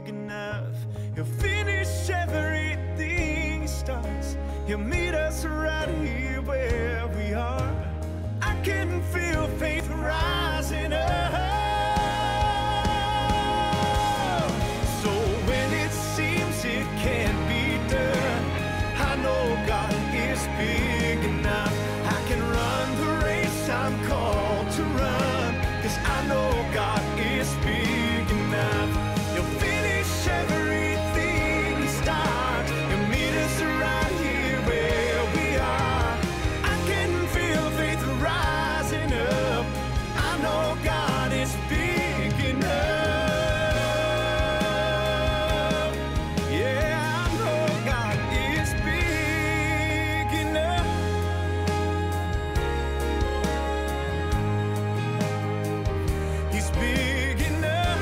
enough. He'll finish everything he starts. He'll meet us right here where we are. I can feel faith rising up. So when it seems it can't be done, I know God is big enough. I can run the race I'm called to run, 'cause I know God is big enough. He'll finish everything he starts. He'll meet us right here where we are. I can feel faith rising up. I know God is big enough. Yeah, I know God is big enough. He's big enough.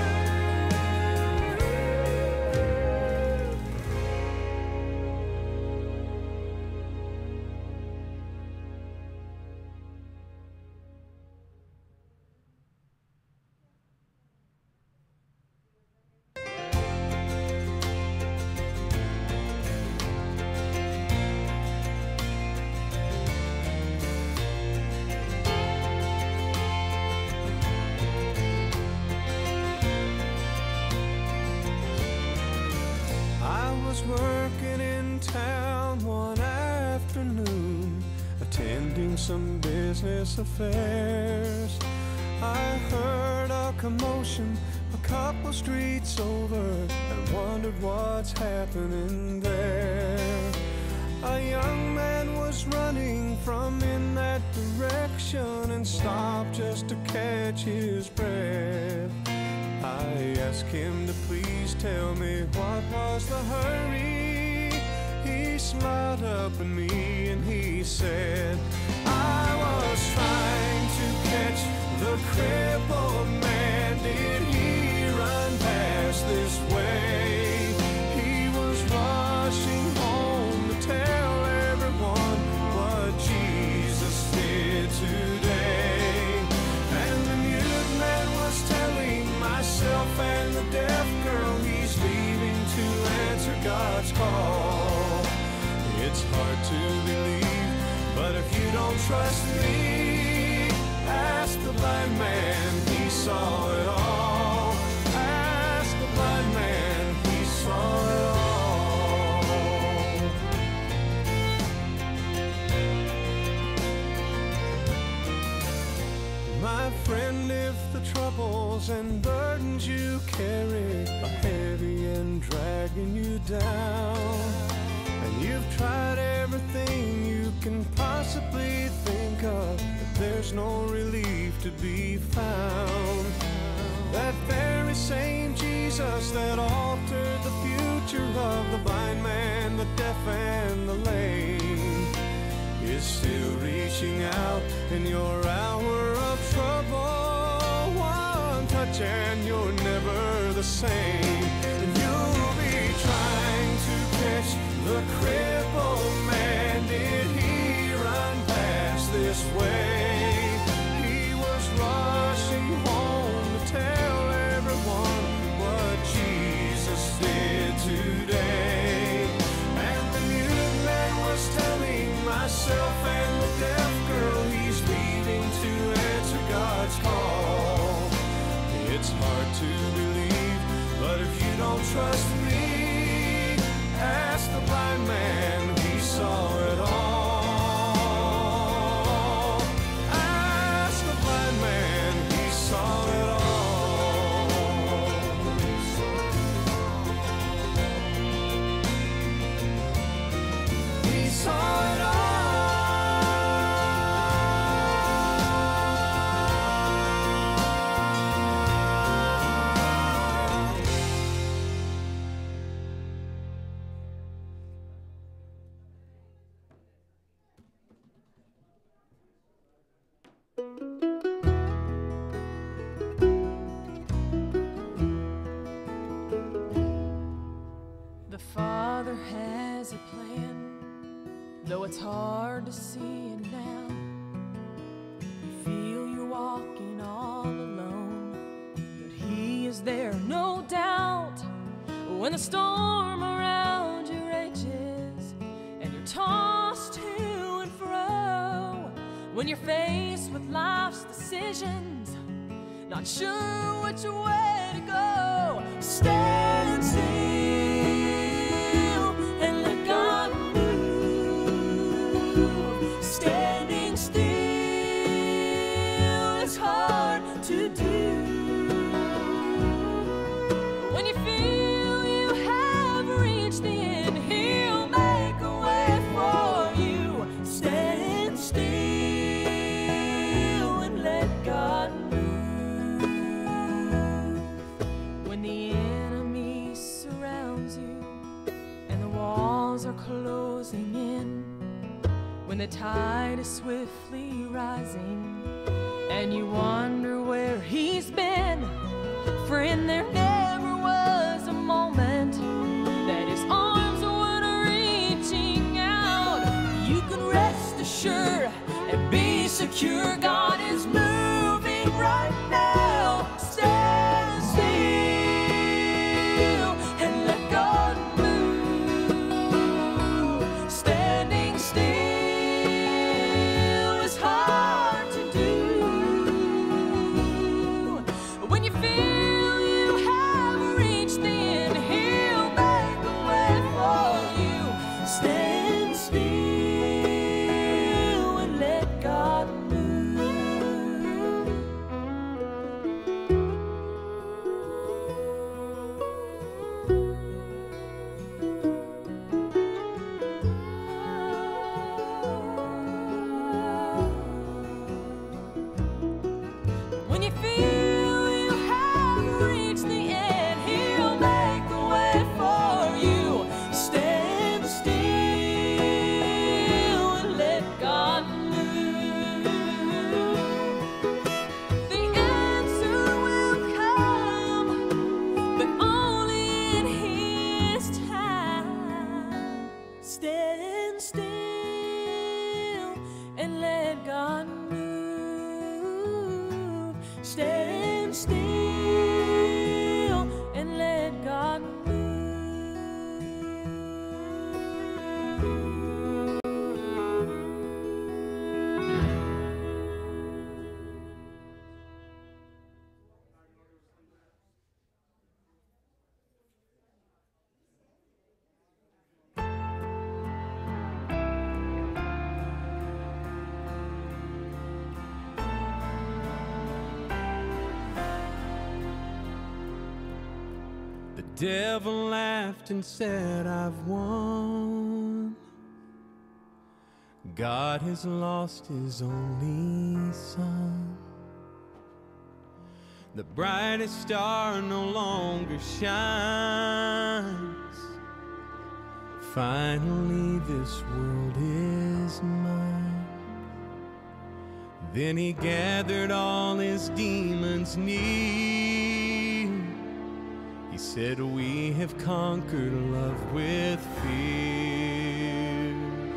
I was working in town one afternoon, attending some business affairs. I heard a commotion a couple streets over and wondered what's happening there. A young man was running from in that direction and stopped just to catch his breath. I asked him to please tell me what was the hurry. He smiled up at me and he said, I was trying to catch the crippled man. Did he run past this way? He was rushing home to tell everyone what Jesus did today. And the mute man was telling myself and the deaf girl he's leaving to answer God's call. It's hard to believe, but if you don't trust me, ask the blind man, he saw it all. Ask the blind man, he saw it all. My friend, if the troubles and burdens you carry are heavy and dragging you down, and you've tried everything you can possibly think of, but there's no relief to be found, that very same Jesus that altered the future of the blind man, the deaf and the lame, is still reaching out in your hour of trouble. One touch and you're never the same. And you'll be trying to catch the crippled man. Did he run past this way? He was rushing home to tell everyone what Jesus did today. And the mute man was telling myself and the deaf girl he's leaving to answer God's call. It's hard to believe, but if you don't trust me, ask the blind man, he saw it all. Ask the blind man, he saw it all. He saw it all. The Father has a plan, though it's hard to see it now. You feel you're walking all alone, but He is there, no doubt. When the storm around you rages and you're tossed to and fro, when you're faced with life's decisions, not sure which way to go, stand still and let God move. Standing still is hard to do. When you feel you have reached the end, He'll make a way for you. Stand still and let God move. When the enemy surrounds you and the walls are closing in, when the tide is swiftly rising and you wonder where He's been, friend, there never was a moment that His arms weren't reaching out. You can rest assured and be secure. God is moving right now. Stand still and let God move. Standing still is hard to do. When you feel you have reached the end, He'll make a way for you. Stand still and let God move. When you feel you have reached the end, He'll make a way for you. Stand still and let God move. The answer will come, but only in His time. Stand still and let God move. Stand still and let God move. The devil laughed and said, I've won. God has lost His only Son. The brightest star no longer shines. Finally this world is mine. Then He gathered all His demons near. He said, we have conquered love with fear.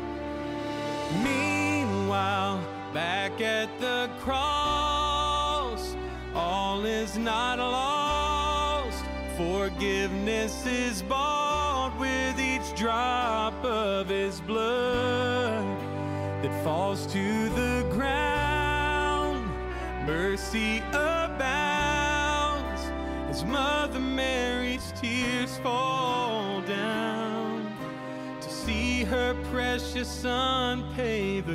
Meanwhile, back at the cross, all is not lost. Forgiveness is bought with each drop of His blood that falls to the ground. Mercy abounds as Mother Mary's tears fall down to see her precious Son pay the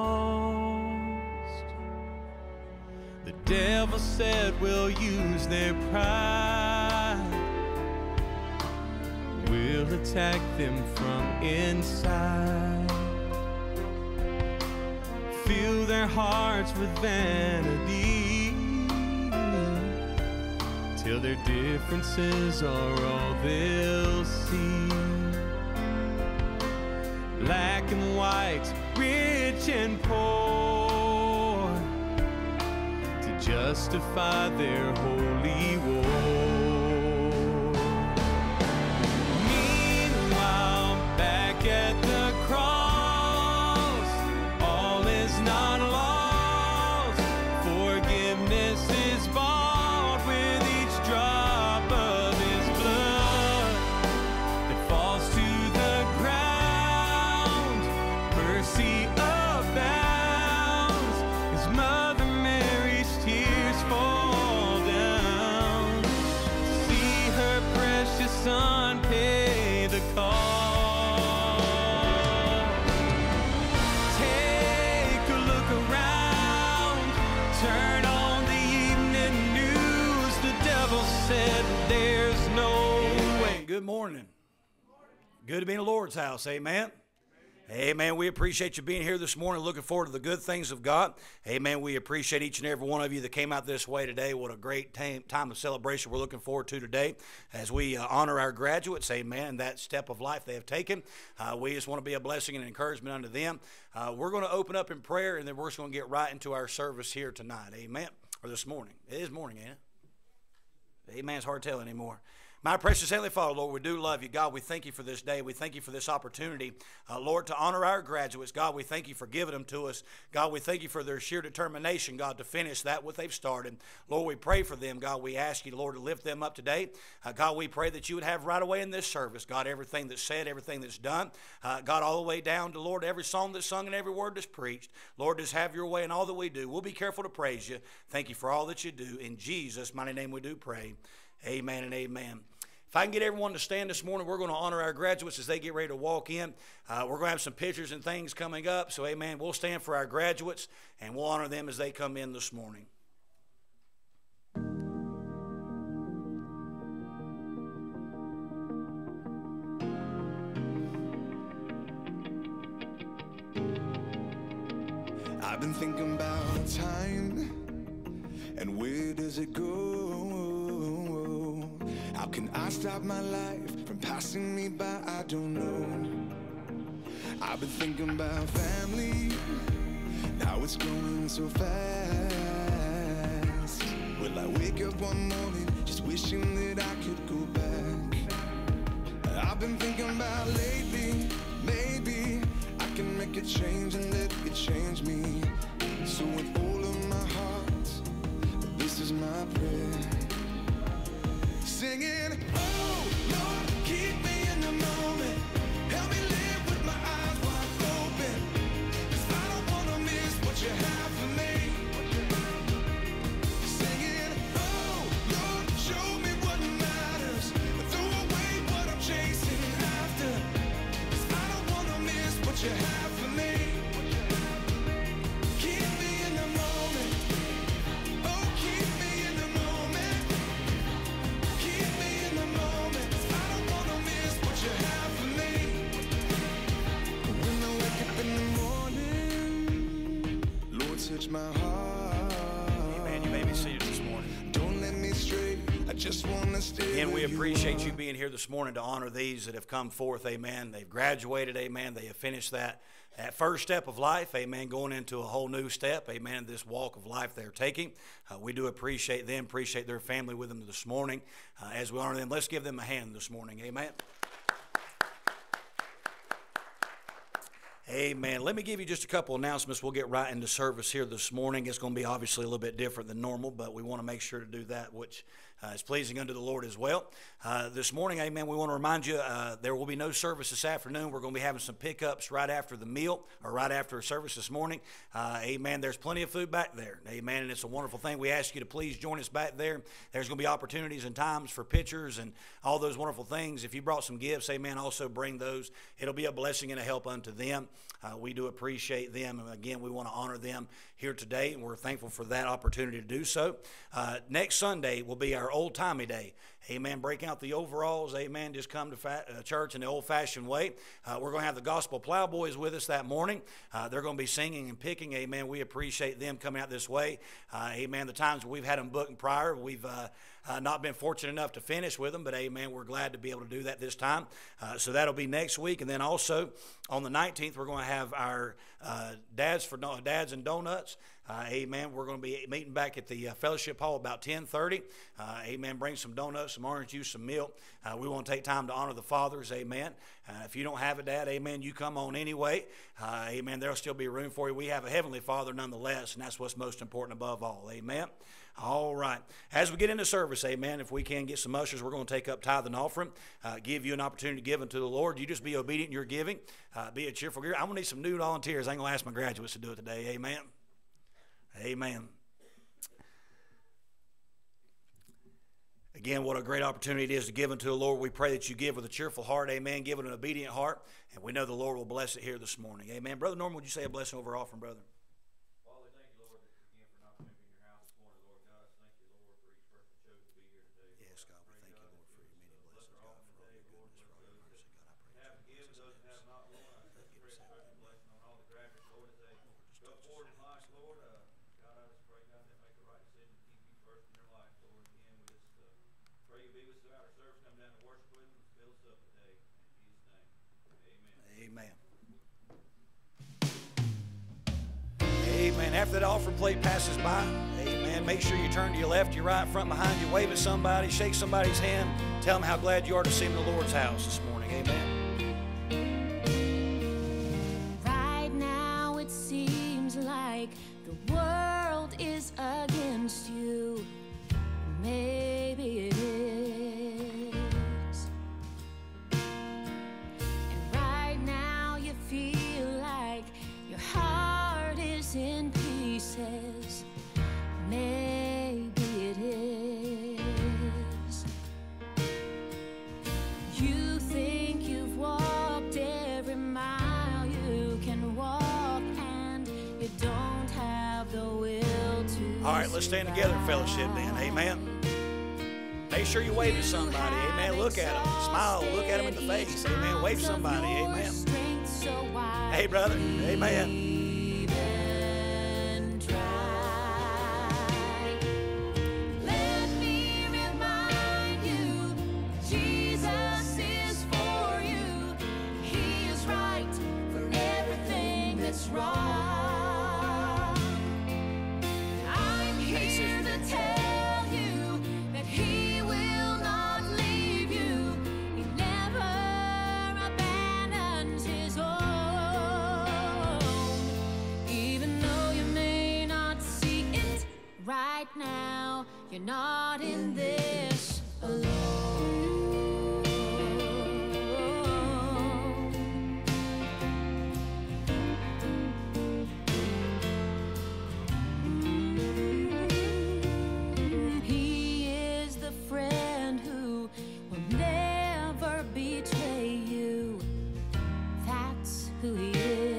cost. The devil said, we'll use their pride, we'll attack them from inside, fill their hearts with vanity, till their differences are all they'll see. Black and white, rich and poor, to justify their holy war. Meanwhile, back at the cross, all is not lost. Forgiveness is bought with each drop of His blood Good morning. Good to be in the Lord's house. Amen. Amen. We appreciate you being here this morning, looking forward to the good things of God. Amen. We appreciate each and every one of you that came out this way today. What a great time of celebration we're looking forward to today as we honor our graduates. Amen. That step of life they have taken. We just want to be a blessing and encouragement unto them. We're going to open up in prayer, and then we're just going to get right into our service here tonight. Amen. Or this morning. It is morning, ain't it? Amen. It's hard to tell anymore. My precious Heavenly Father, Lord, we do love you. God, we thank you for this day. We thank you for this opportunity, Lord, to honor our graduates. God, we thank you for giving them to us. God, we thank you for their sheer determination, God, to finish that what they've started. Lord, we pray for them. God, we ask you, Lord, to lift them up today. God, we pray that you would have right away in this service, God, everything that's said, everything that's done. God, all the way down to, Lord, every song that's sung and every word that's preached. Lord, just have your way in all that we do. We'll be careful to praise you. Thank you for all that you do. In Jesus' mighty name we do pray. Amen and amen. If I can get everyone to stand this morning, we're going to honor our graduates as they get ready to walk in. We're going to have some pictures and things coming up. So, amen, we'll stand for our graduates, and we'll honor them as they come in this morning. I've been thinking about time and where does it go? How can I stop my life from passing me by? I don't know. I've been thinking about family, now it's going so fast. Will I wake up one morning just wishing that I could go back? I've been thinking about lately, maybe I can make a change and let it change me. So with all of my heart, this is my prayer. Singing, oh Lord, keep me in the moment. Help me live with my eyes wide open, 'cause I don't wanna miss what you have for me. Singing, oh Lord, show me what matters, throw away what I'm chasing after, 'cause I don't wanna miss what you have for me. Keep me in the moment. Oh, keep me in the moment. Keep me in the moment. I don't wanna miss what you have for me. When I wake up in the morning, Lord, touch my heart. Amen. You may be seated this morning. Don't let me stray. I just wanna stay. Again, we appreciate you being here this morning to honor these that have come forth. Amen. They've graduated. Amen. They have finished that first step of life. Amen. Going into a whole new step. Amen. This walk of life they're taking. We do appreciate them, appreciate their family with them this morning. As we honor them, let's give them a hand this morning. Amen. Amen. Let me give you just a couple announcements. We'll get right into service here this morning. It's going to be obviously a little bit different than normal, but we want to make sure to do that which is pleasing unto the Lord as well. This morning, amen, we want to remind you there will be no service this afternoon. We're going to be having some pickups right after the meal or right after service this morning. Amen. There's plenty of food back there. Amen. And it's a wonderful thing. We ask you to please join us back there. There's going to be opportunities and times for pictures and all those wonderful things. If you brought some gifts, amen, also bring those. It'll be a blessing and a help unto them. We do appreciate them, and again, we want to honor them here today, and we're thankful for that opportunity to do so. Next Sunday will be our old-timey day. Amen. Break out the overalls. Amen. Just come to church in the old-fashioned way. We're going to have the Gospel Plowboys with us that morning. They're going to be singing and picking. Amen. We appreciate them coming out this way. Amen. The times we've had them booked prior, we've not been fortunate enough to finish with them, but amen, we're glad to be able to do that this time. So that'll be next week. And then also on the 19th, we're going to have our Dads and Donuts. Amen. We're going to be meeting back at the fellowship hall about 10:30. Amen. Bring some donuts, some orange juice, some milk. We want to take time to honor the fathers. Amen. If you don't have a dad, amen, you come on anyway. Amen. There'll still be room for you. We have a heavenly Father nonetheless, and that's what's most important above all. Amen. All right. As we get into service, amen, if we can get some ushers, we're going to take up tithe and offering, give you an opportunity to give unto the Lord. You just be obedient in your giving. Be a cheerful giver. I'm going to need some new volunteers. I'm going to ask my graduates to do it today. Amen. Amen. Again, what a great opportunity it is to give unto the Lord. We pray that you give with a cheerful heart. Amen. Give with an obedient heart. And we know the Lord will bless it here this morning. Amen. Brother Norman, would you say a blessing over offering, brother? Father, thank you, Lord, again for an opportunity in your house this morning, Lord God. Thank you, Lord, for each person that chose to be here today. Yes, God, we thank you, Lord, for your many blessings, God, for all your after that offering plate passes by, amen, make sure you turn to your left, your right, front, behind you, wave at somebody, shake somebody's hand, tell them how glad you are to see them in the Lord's house this morning. Amen. Right now it seems like the world is against you. Maybe it is. And right now you feel like your heart is in pieces. Maybe it is. You think you've walked every mile you can walk, and you don't have the will to. All right, let's stand together in fellowship then. Amen. Make sure you wave at somebody. Amen. Look at them. Smile. Look at them in the face. Amen. Wave somebody. Amen. Hey, brother. Amen. Let me remind you, Jesus is for you. He is right for everything that's wrong. I'm here to tell you that He will not leave you. He never abandons His own. Even though you may not see it right now, you're not in this alone. He is the friend who will never betray you. That's who He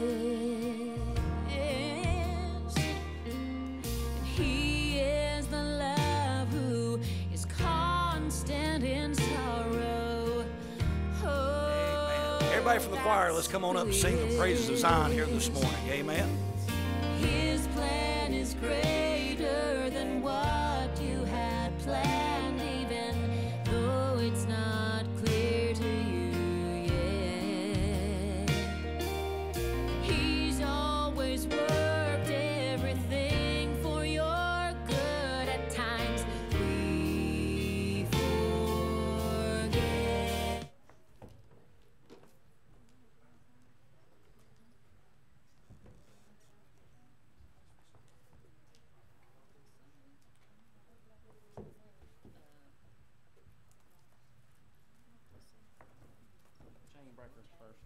is. And He is the love who is constant in sorrow. Oh, Everybody from the choir, let's come on up and sing the praises of Zion here this morning. Amen. His plan is greater than what you had planned, even though it's not clear to you yet. He's always worked everything for your good. At times we forget. Chain breakers first.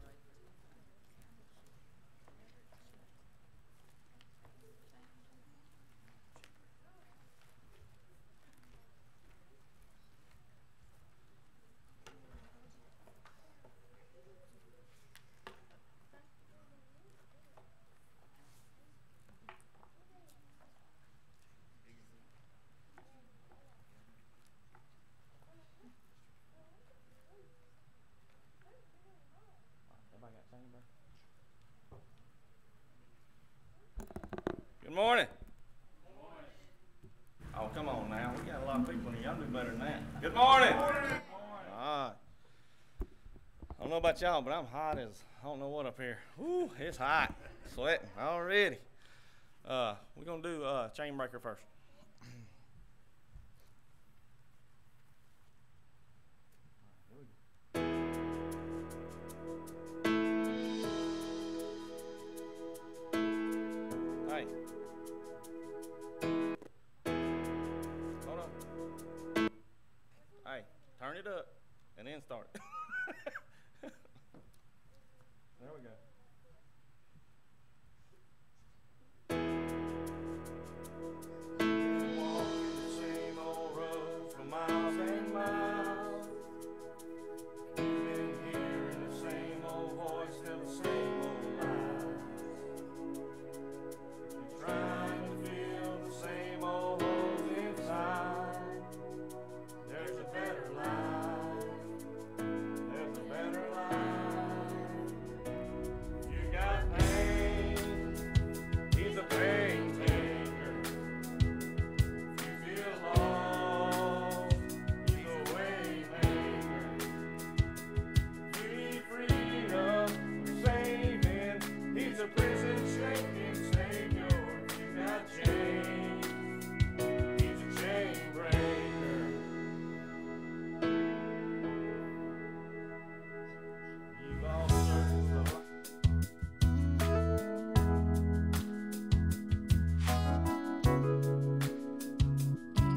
Everybody got chain breakers? Good morning. Oh, come on now. We got a lot of people in here. Y'all do better than that. Good morning. All right. I don't know about y'all, but I'm hot as I don't know what up here. Woo, it's hot. Sweating already. We're going to do chain breaker first. Hey. Hold on. Hey, turn it up and then start it. There we go.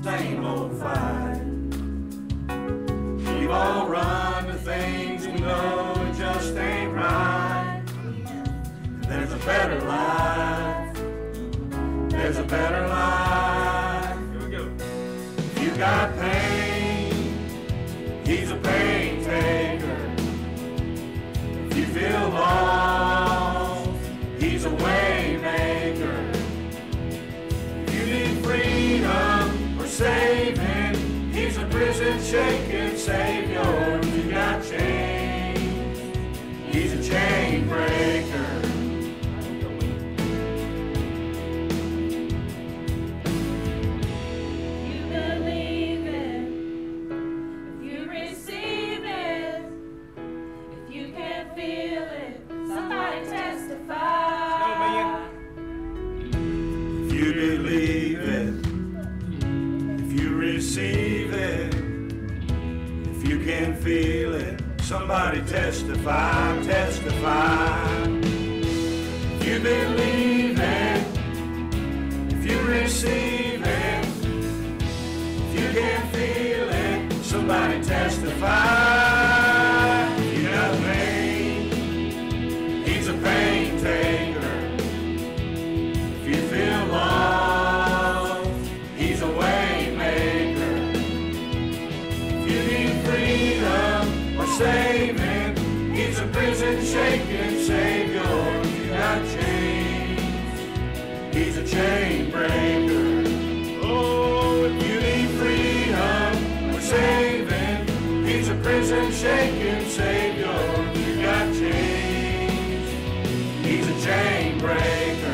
same old fight. We've all run to things we know it just ain't right. There's a better life. There's a better life. Here we go. If you got pain, he's a pain taker. If you feel lost, he's a way maker. If you need freedom or saving, he's a prison shaking savior. If you got chains, he's a chain breaker. Feel it, somebody testify, testify. If you believe it, if you receive it, if you can feel it, somebody testify. If you got pain, he's a pain taker. If you feel lost, he's a way maker. If you need freedom or saving, he's a prison shaking savior. If you got chains, he's a chain breaker. Oh, if you need freedom or saving, he's a prison shaking savior. If you got chains, he's a chain breaker.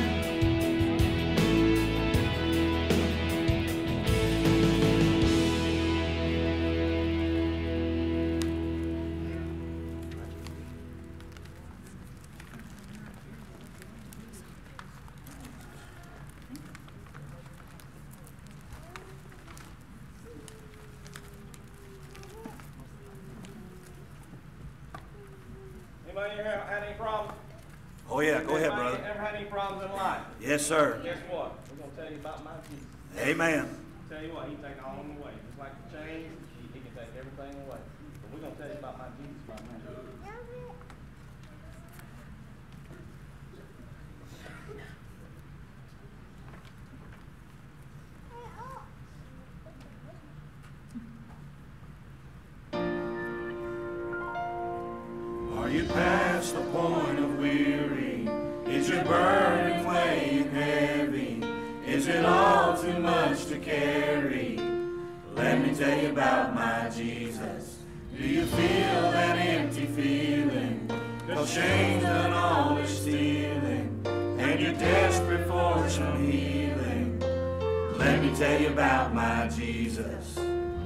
Anybody here had any problems? Oh yeah, go ahead, brother. Ever had any problems in life? Yes, sir. Guess what? We're going to tell you about my Jesus. Amen. Tell you what, he can take all of them away. Just like the chains, he can take everything away. But we're going to tell you about my Jesus right now. Are you past the point of weary? Is your burden weighing heavy? Is it all too much to carry? Let me tell you about my Jesus. Do you feel that empty feeling? 'Cause shame's done all the stealing, and you're desperate for some healing. Let me tell you about my Jesus.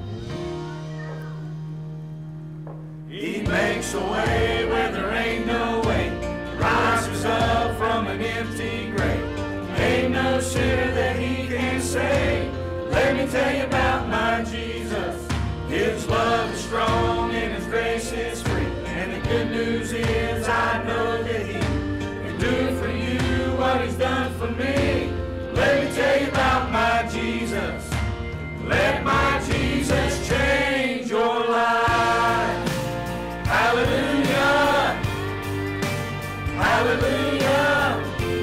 He makes a way where there ain't no way, rises up from an empty grave. Ain't no sinner that he can save. Let me tell you about my Jesus. His love is strong and his grace is free. And the good news is I know that he can do for you what he's done for me. Let me tell you about my Jesus. Let my Jesus change your life. Hallelujah, hallelujah,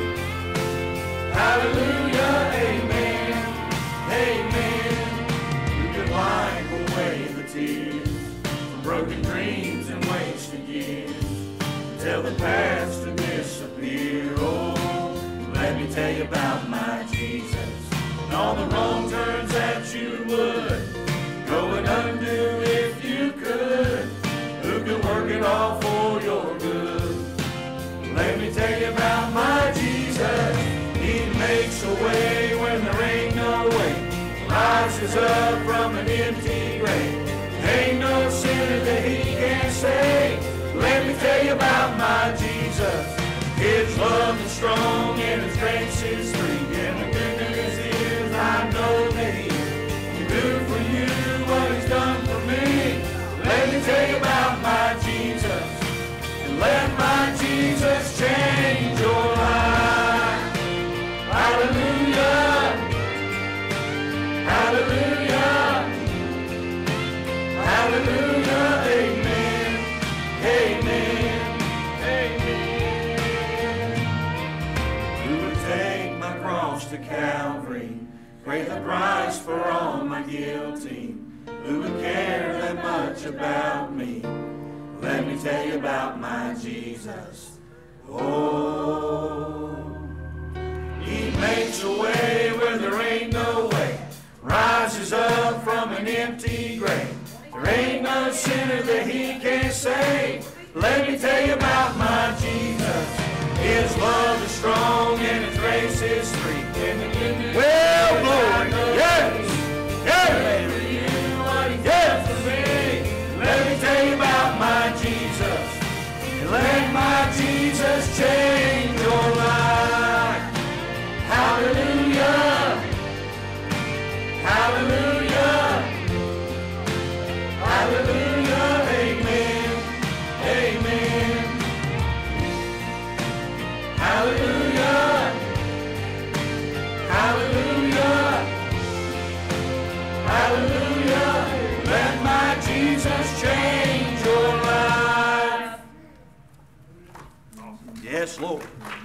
hallelujah, amen, amen. You can wipe away the tears from broken dreams and wasted years. Tell the past to disappear. Oh, let me tell you about my Jesus. And all the wrong turns that you would go and undo if you could. Who can work it all for your good? Let me tell you about my Jesus. He makes a way when there ain't no way. Rises up from an empty grave. Ain't no sinner that he can't save. Let me tell you about my Jesus. His love is strong and his grace is free. And the good news is I know that he can do for you what he's done for me. Let me tell you about my Jesus, and let my Jesus change your life. Hallelujah, hallelujah. guilty. Who would care that much about me? Let me tell you about my Jesus. Oh, He makes a way where there ain't no way. Rises up from an empty grave. There ain't no sinner that He can't save. Let me tell you about my Jesus. His love is strong and His grace is free. Well, glory, yes, yes, yes. Let me tell you about my Jesus. And let my Jesus change your life. Hallelujah. Hallelujah. Hallelujah. Amen. Amen. Hallelujah. Hallelujah. Hallelujah. Let my Jesus change your life. Yes, Lord.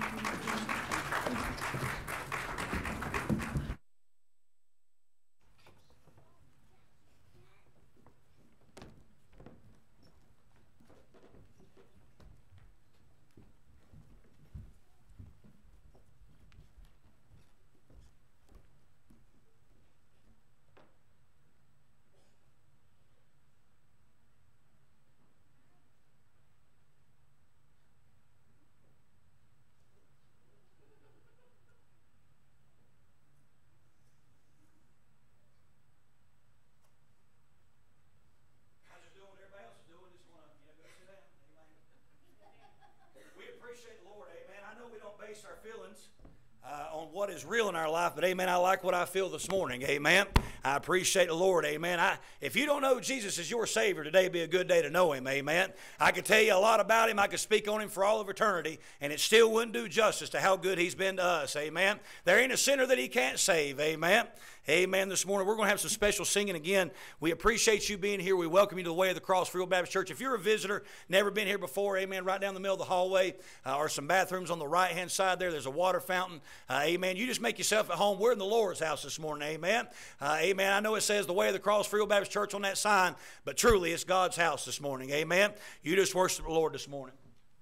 Our feelings on what is real in our life, but amen, I like what I feel this morning, amen. I appreciate the Lord, amen. If you don't know Jesus as your Savior, today would be a good day to know Him, amen. I could tell you a lot about Him, I could speak on Him for all of eternity, and it still wouldn't do justice to how good He's been to us, amen. There ain't a sinner that He can't save, amen. Amen. This morning we're going to have some special singing again. We appreciate you being here. We welcome you to the Way of the Cross Free Will Baptist Church. If you're a visitor, never been here before, amen, right down the middle of the hallway are some bathrooms on the right-hand side there. There's a water fountain. Amen. You just make yourself at home. We're in the Lord's house this morning. Amen. Amen. I know it says the Way of the Cross Free Will Baptist Church on that sign, but truly it's God's house this morning. Amen. You just worship the Lord this morning.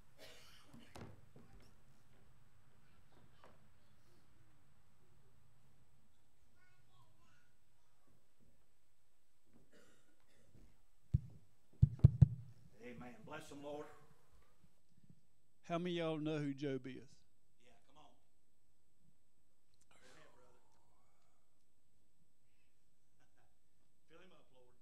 Amen. Bless them, Lord. How many of y'all know who Job is? Yeah, come on. Go ahead, brother. Fill him up, Lord.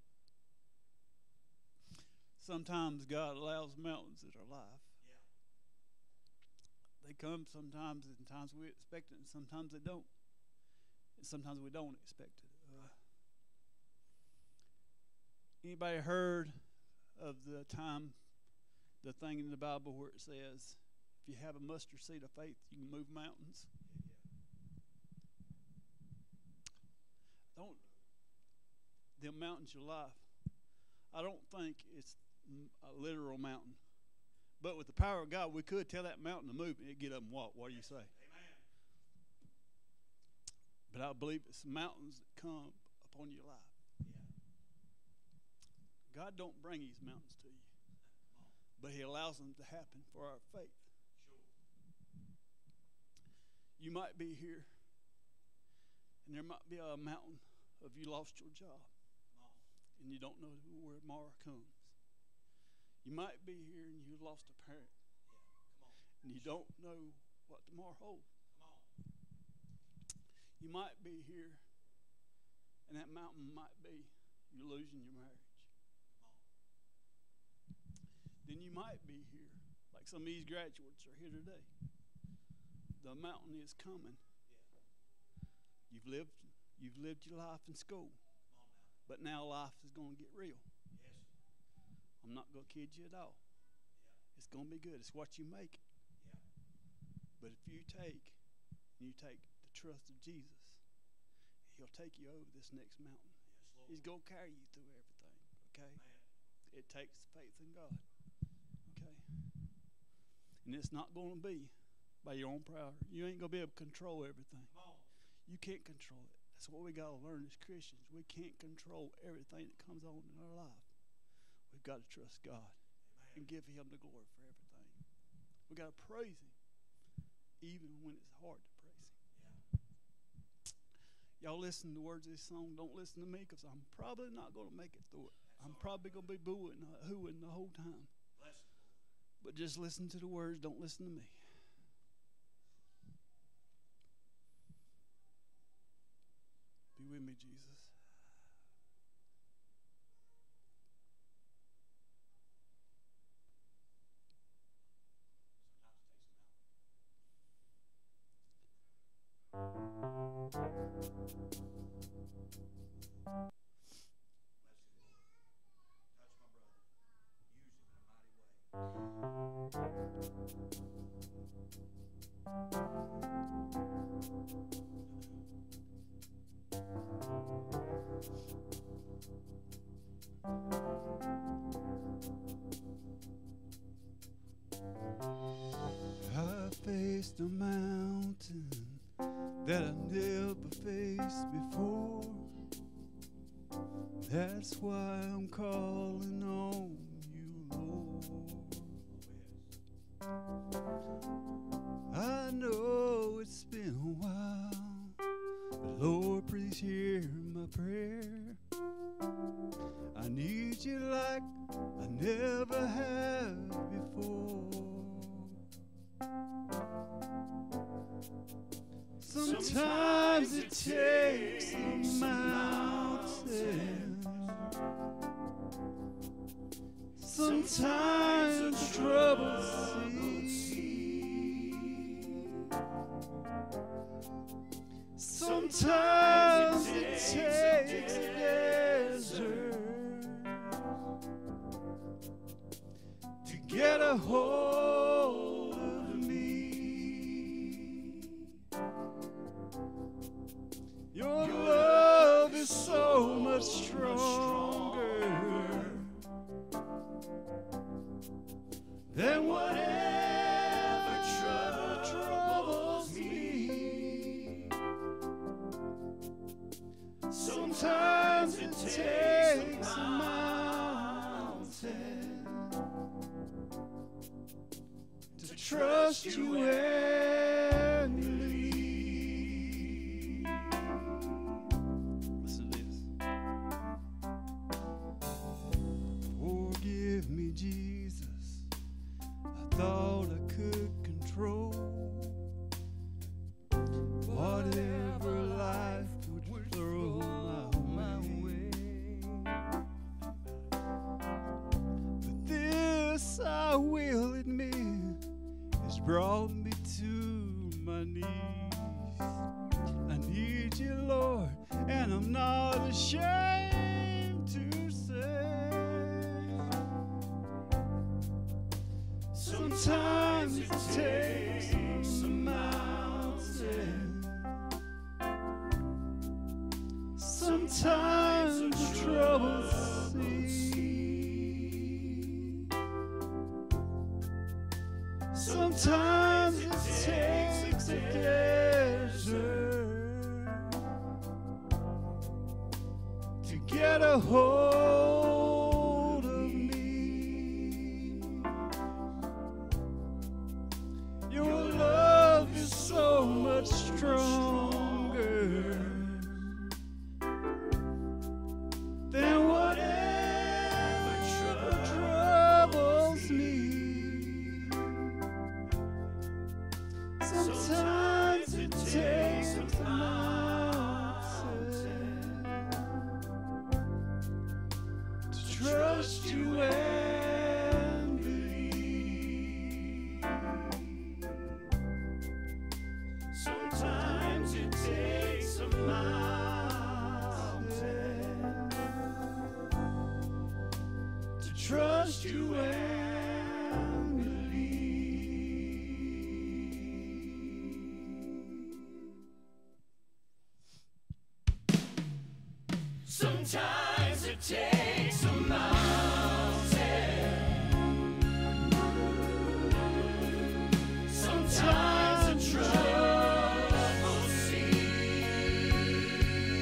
Sometimes God allows mountains in our life. Yeah. They come sometimes, and times we expect it, and sometimes they don't. And sometimes we don't expect it. Anybody heard of the time, the thing in the Bible where it says, if you have a mustard seed of faith, you can move mountains? The mountain's your life. I don't think it's a literal mountain. But with the power of God, we could tell that mountain to move and it'd get up and walk. What do you say? Amen. But I believe it's mountains that come upon your life. God don't bring these mountains to you, but He allows them to happen for our faith. You might be here, and there might be a mountain of you lost your job, and you don't know where tomorrow comes. You might be here, and you lost a parent, and you don't know what tomorrow holds. You might be here, and that mountain might be you're losing your marriage. Then you might be here, like some of these graduates are here today. The mountain is coming. You've lived your life in school, but now life is going to get real. I'm not going to kid you at all. It's going to be good. It's what you make it. But if you take the trust of Jesus, He'll take you over this next mountain. He's going to carry you through everything. Okay? It takes faith in God. Okay? And it's not going to be by your own power. You ain't going to be able to control everything. You can't control it. That's what we got to learn as Christians. We can't control everything that comes on in our life. We've got to trust God and give Him the glory for everything. We've got to praise Him even when it's hard to praise Him. Y'all listen to the words of this song. Don't listen to me, because I'm probably not going to make it through it. I'm probably going to be booing, hooing the whole time. But just listen to the words. Don't listen to me. Be with me, Jesus. I faced a mountain that I never faced before. That's why I'm calling on you, Lord. I know it's been a while, but Lord, please hear my prayer. I need you like I never have before. Sometimes it takes a mountain. Sometimes the trouble seas. Sometimes it takes a desert to get a hold of me. Your love is so much stronger than whatever troubles me. Sometimes it takes a mountain to trust you and believe. Listen to this. Forgive me, Jesus. I thought I could control whatever life would throw my way. But this, I will admit, has brought me to my knees. I need you, Lord, and I'm not ashamed to say. Sometimes it takes a mountain. Sometimes the trouble seas. Sometimes it takes a desert to get a hold of me. Your love is so much stronger than whatever troubles me. Sometimes it takes a mountain to trust you and believe. Sometimes it takes a mountain to trust you and sometimes it takes a mountain. Sometimes the trouble seas.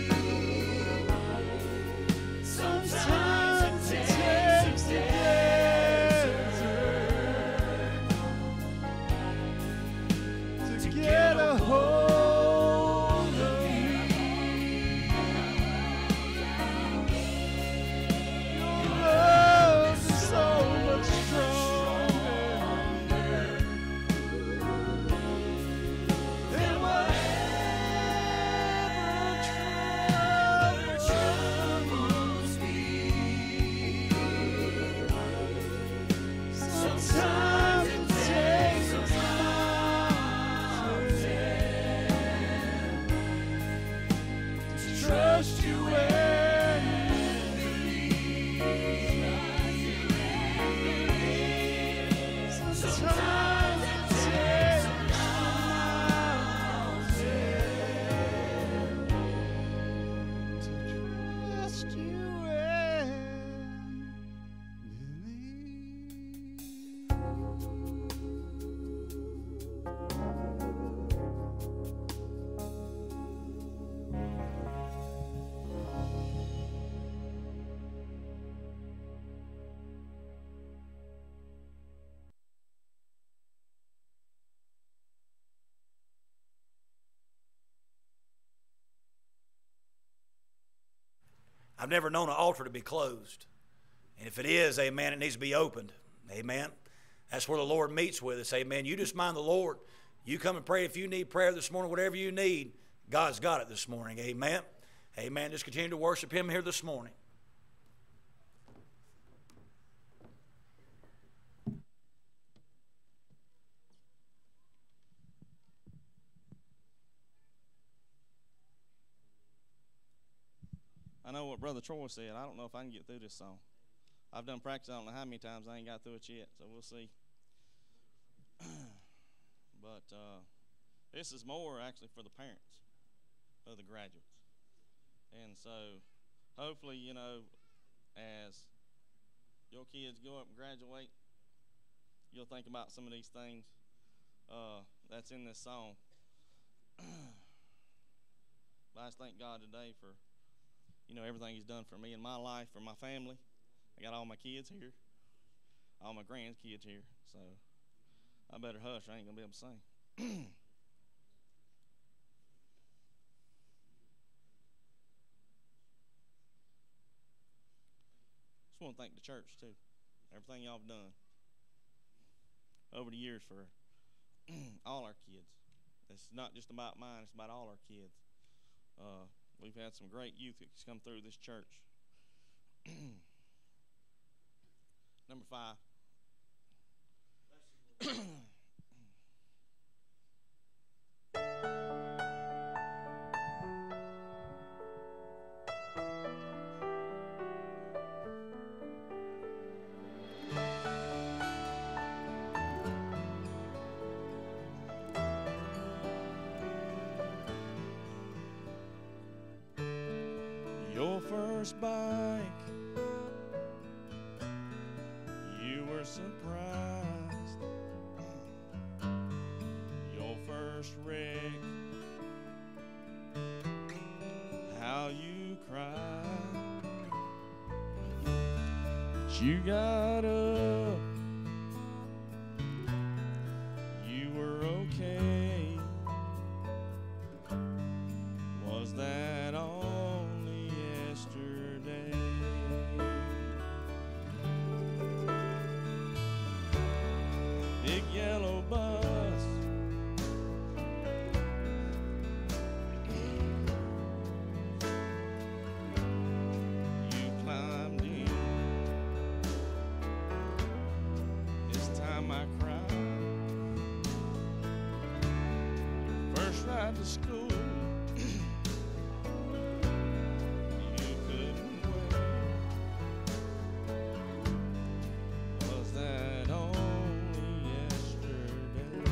I've never known an altar to be closed. And if it is, amen, it needs to be opened. Amen. That's where the Lord meets with us. Amen. You just mind the Lord. You come and pray if you need prayer this morning, whatever you need, God's got it this morning. Amen. Amen. Just continue to worship Him here this morning. I know what Brother Troy said. I don't know if I can get through this song. I've done practice, I don't know how many times. I ain't got through it yet, so we'll see. But this is more actually for the parents of the graduates. And so hopefully, you know, as your kids go up and graduate, you'll think about some of these things that's in this song. But I just thank God today for, you know, everything He's done for me in my life, for my family. I got all my kids here, all my grandkids here, so I better hush. I ain't going to be able to sing. Just want to thank the church, too. Everything y'all have done over the years for all our kids. It's not just about mine, it's about all our kids. We've had some great youth that's come through this church. Number 5. Your first bike, you were surprised. Your first wreck, how you cried. But you got up, you were okay. Was that only yesterday? Big yellow bus, you climbed in. This time I cried. Your first ride to school, you couldn't wait. Was that only yesterday?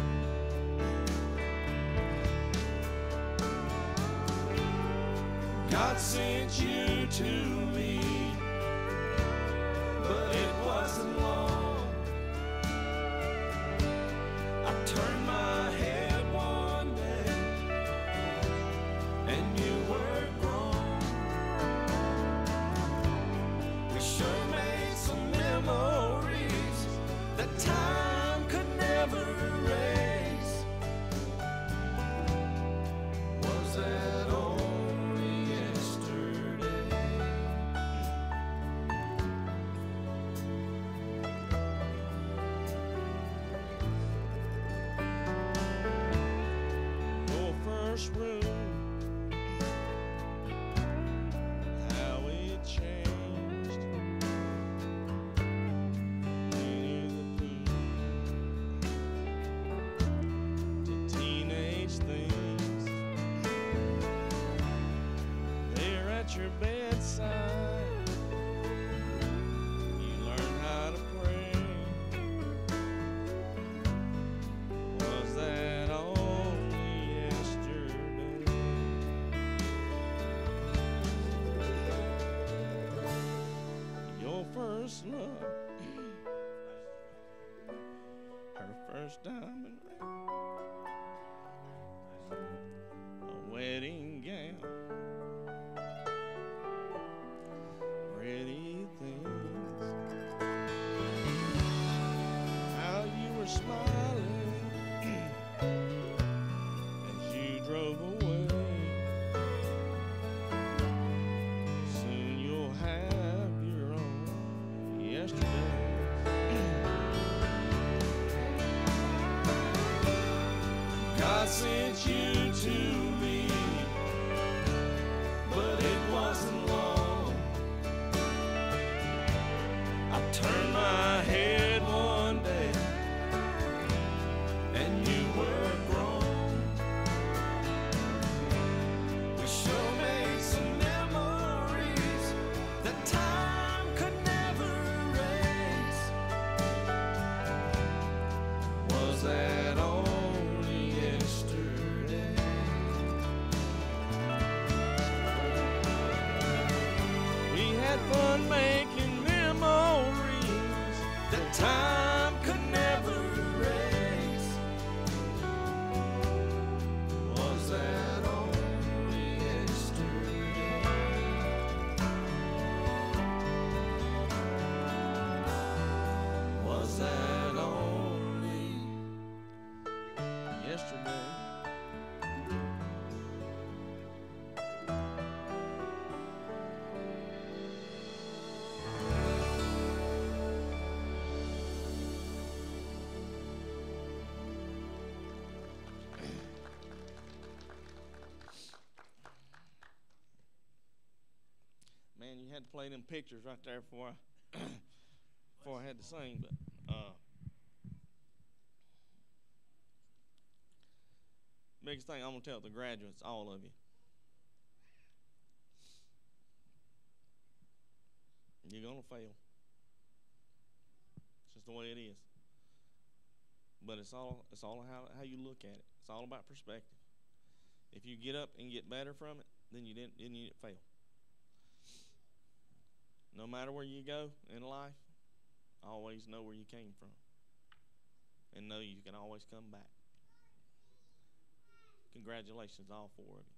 God sent you to me, but it wasn't long. I turned my head one day, and you were grown. We sure made some memories that time could never erase. Was that only yesterday? Your first room, how it changed. Winnie the Pooh to teenage things. There at your bedside, you learned how to pray. Was that only yesterday? Your first love, her first diamond ring, a wedding gown, pretty things. How you were smiling as you drove away. Soon you'll you to me, but it wasn't long. I turned my head one day, and you were grown. We sure made some memories that time could never erase. Was that only yesterday? We had fun making memories that time could never erase. Was that only yesterday? Was that only yesterday? Man, you had to play them pictures right there before I had to sing, but biggest thing I'm gonna tell the graduates, all of you, you're gonna fail. It's just the way it is. But it's all how you look at it. It's all about perspective. If you get up and get better from it, then you didn't fail. No matter where you go in life, always know where you came from, and know you can always come back. Congratulations, all four of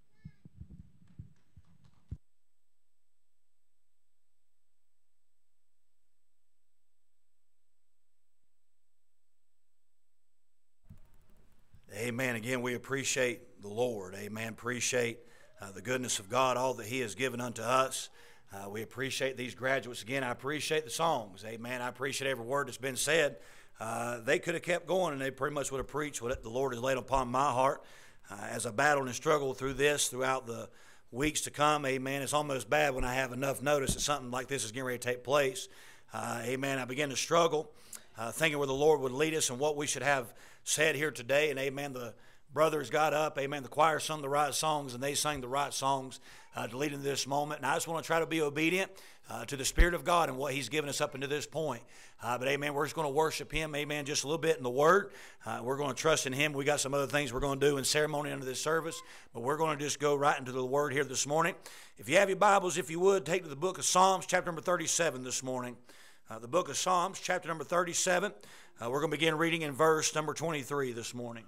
you. Amen. Again, we appreciate the Lord. Amen. Appreciate the goodness of God, all that He has given unto us. We appreciate these graduates. Again, I appreciate the songs. Amen. I appreciate every word that's been said. They could have kept going, and they pretty much would have preached what the Lord has laid upon my heart. As I battled and struggled through this throughout the weeks to come, amen, it's almost bad when I have enough notice that something like this is getting ready to take place. Amen. I began to struggle, thinking where the Lord would lead us and what we should have said here today. And amen, the brothers got up, amen, the choir sung the right songs, and they sang the right songs to lead into this moment. And I just want to try to be obedient to the Spirit of God and what He's given us up into this point. But amen, we're just going to worship Him, amen, just a little bit in the Word. We're going to trust in Him. We got some other things we're going to do in ceremony under this service, but we're going to just go right into the Word here this morning. If you have your Bibles, if you would, take to the book of Psalms, chapter number 37 this morning. The book of Psalms, chapter number 37. We're going to begin reading in verse number 23 this morning.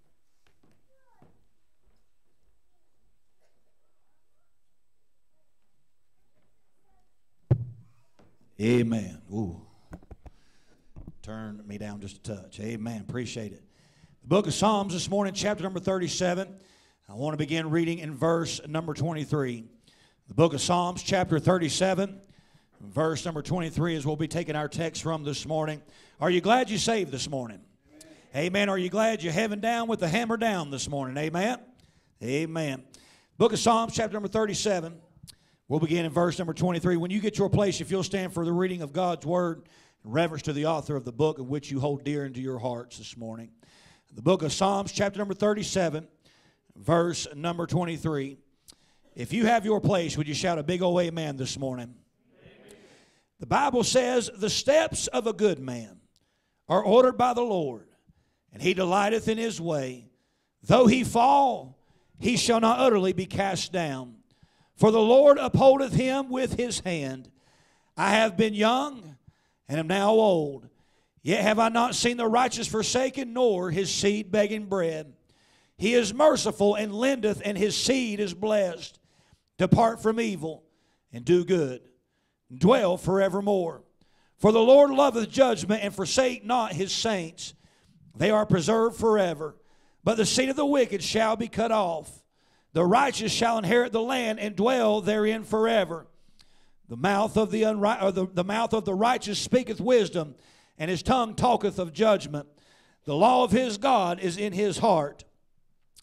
Amen. Ooh. Turn me down just a touch. Amen. Appreciate it. The book of Psalms this morning, chapter number 37. I want to begin reading in verse number 23. The book of Psalms, chapter 37, verse number 23 is we'll be taking our text from this morning. Are you glad you saved this morning? Amen. Amen. Are you glad you're heaven down with the hammer down this morning? Amen. Amen. Book of Psalms, chapter number 37. We'll begin in verse number 23. When you get your place, if you'll stand for the reading of God's Word in reverence to the author of the book of which you hold dear into your hearts this morning. The book of Psalms, chapter number 37, verse number 23. If you have your place, would you shout a big old amen this morning? Amen. The Bible says, the steps of a good man are ordered by the Lord, and He delighteth in His way. Though he fall, he shall not utterly be cast down. For the Lord upholdeth him with His hand. I have been young, and am now old. Yet have I not seen the righteous forsaken, nor his seed begging bread. He is merciful, and lendeth, and his seed is blessed. Depart from evil, and do good. Dwell forevermore. For the Lord loveth judgment, and forsake not His saints. They are preserved forever. But the seed of the wicked shall be cut off. The righteous shall inherit the land and dwell therein forever. The mouth of the righteous speaketh wisdom, and his tongue talketh of judgment. The law of his God is in his heart.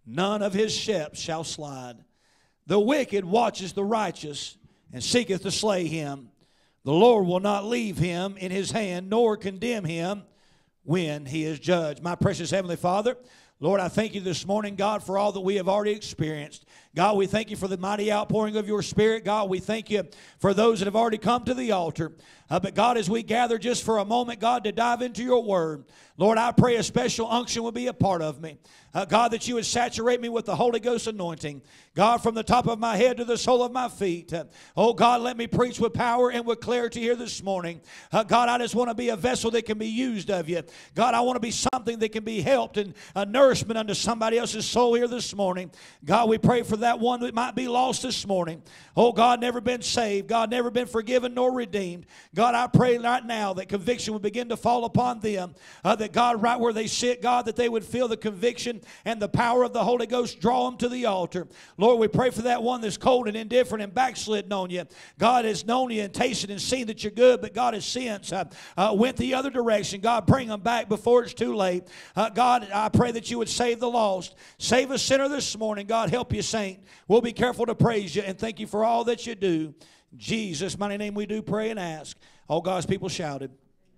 none of his steps shall slide. The wicked watches the righteous, and seeketh to slay him. The Lord will not leave him in his hand, nor condemn him when he is judged. My precious Heavenly Father, Lord, I thank you this morning, God, for all that we have already experienced. God, we thank you for the mighty outpouring of your Spirit. God, we thank you for those that have already come to the altar. But God, as we gather just for a moment, God, to dive into your word, Lord, I pray a special unction will be a part of me. God, that you would saturate me with the Holy Ghost anointing. God, from the top of my head to the sole of my feet. Oh, God, let me preach with power and with clarity here this morning. God, I just want to be a vessel that can be used of you. God, I want to be something that can be helped and a nourishment unto somebody else's soul here this morning. God, we pray for that one that might be lost this morning. Oh, God, never been saved. God, never been forgiven nor redeemed. God, I pray right now that conviction would begin to fall upon them. That God, right where they sit, God, that they would feel the conviction and the power of the Holy Ghost draw them to the altar. Lord, we pray for that one that's cold and indifferent and backslidden on you. God has known you and tasted and seen that you're good, but God has since went the other direction. God, bring them back before it's too late. God, I pray that you would save the lost. Save a sinner this morning. God, help you, saint. We'll be careful to praise you and thank you for all that you do. In Jesus' mighty name we do pray and ask. All God's people shouted.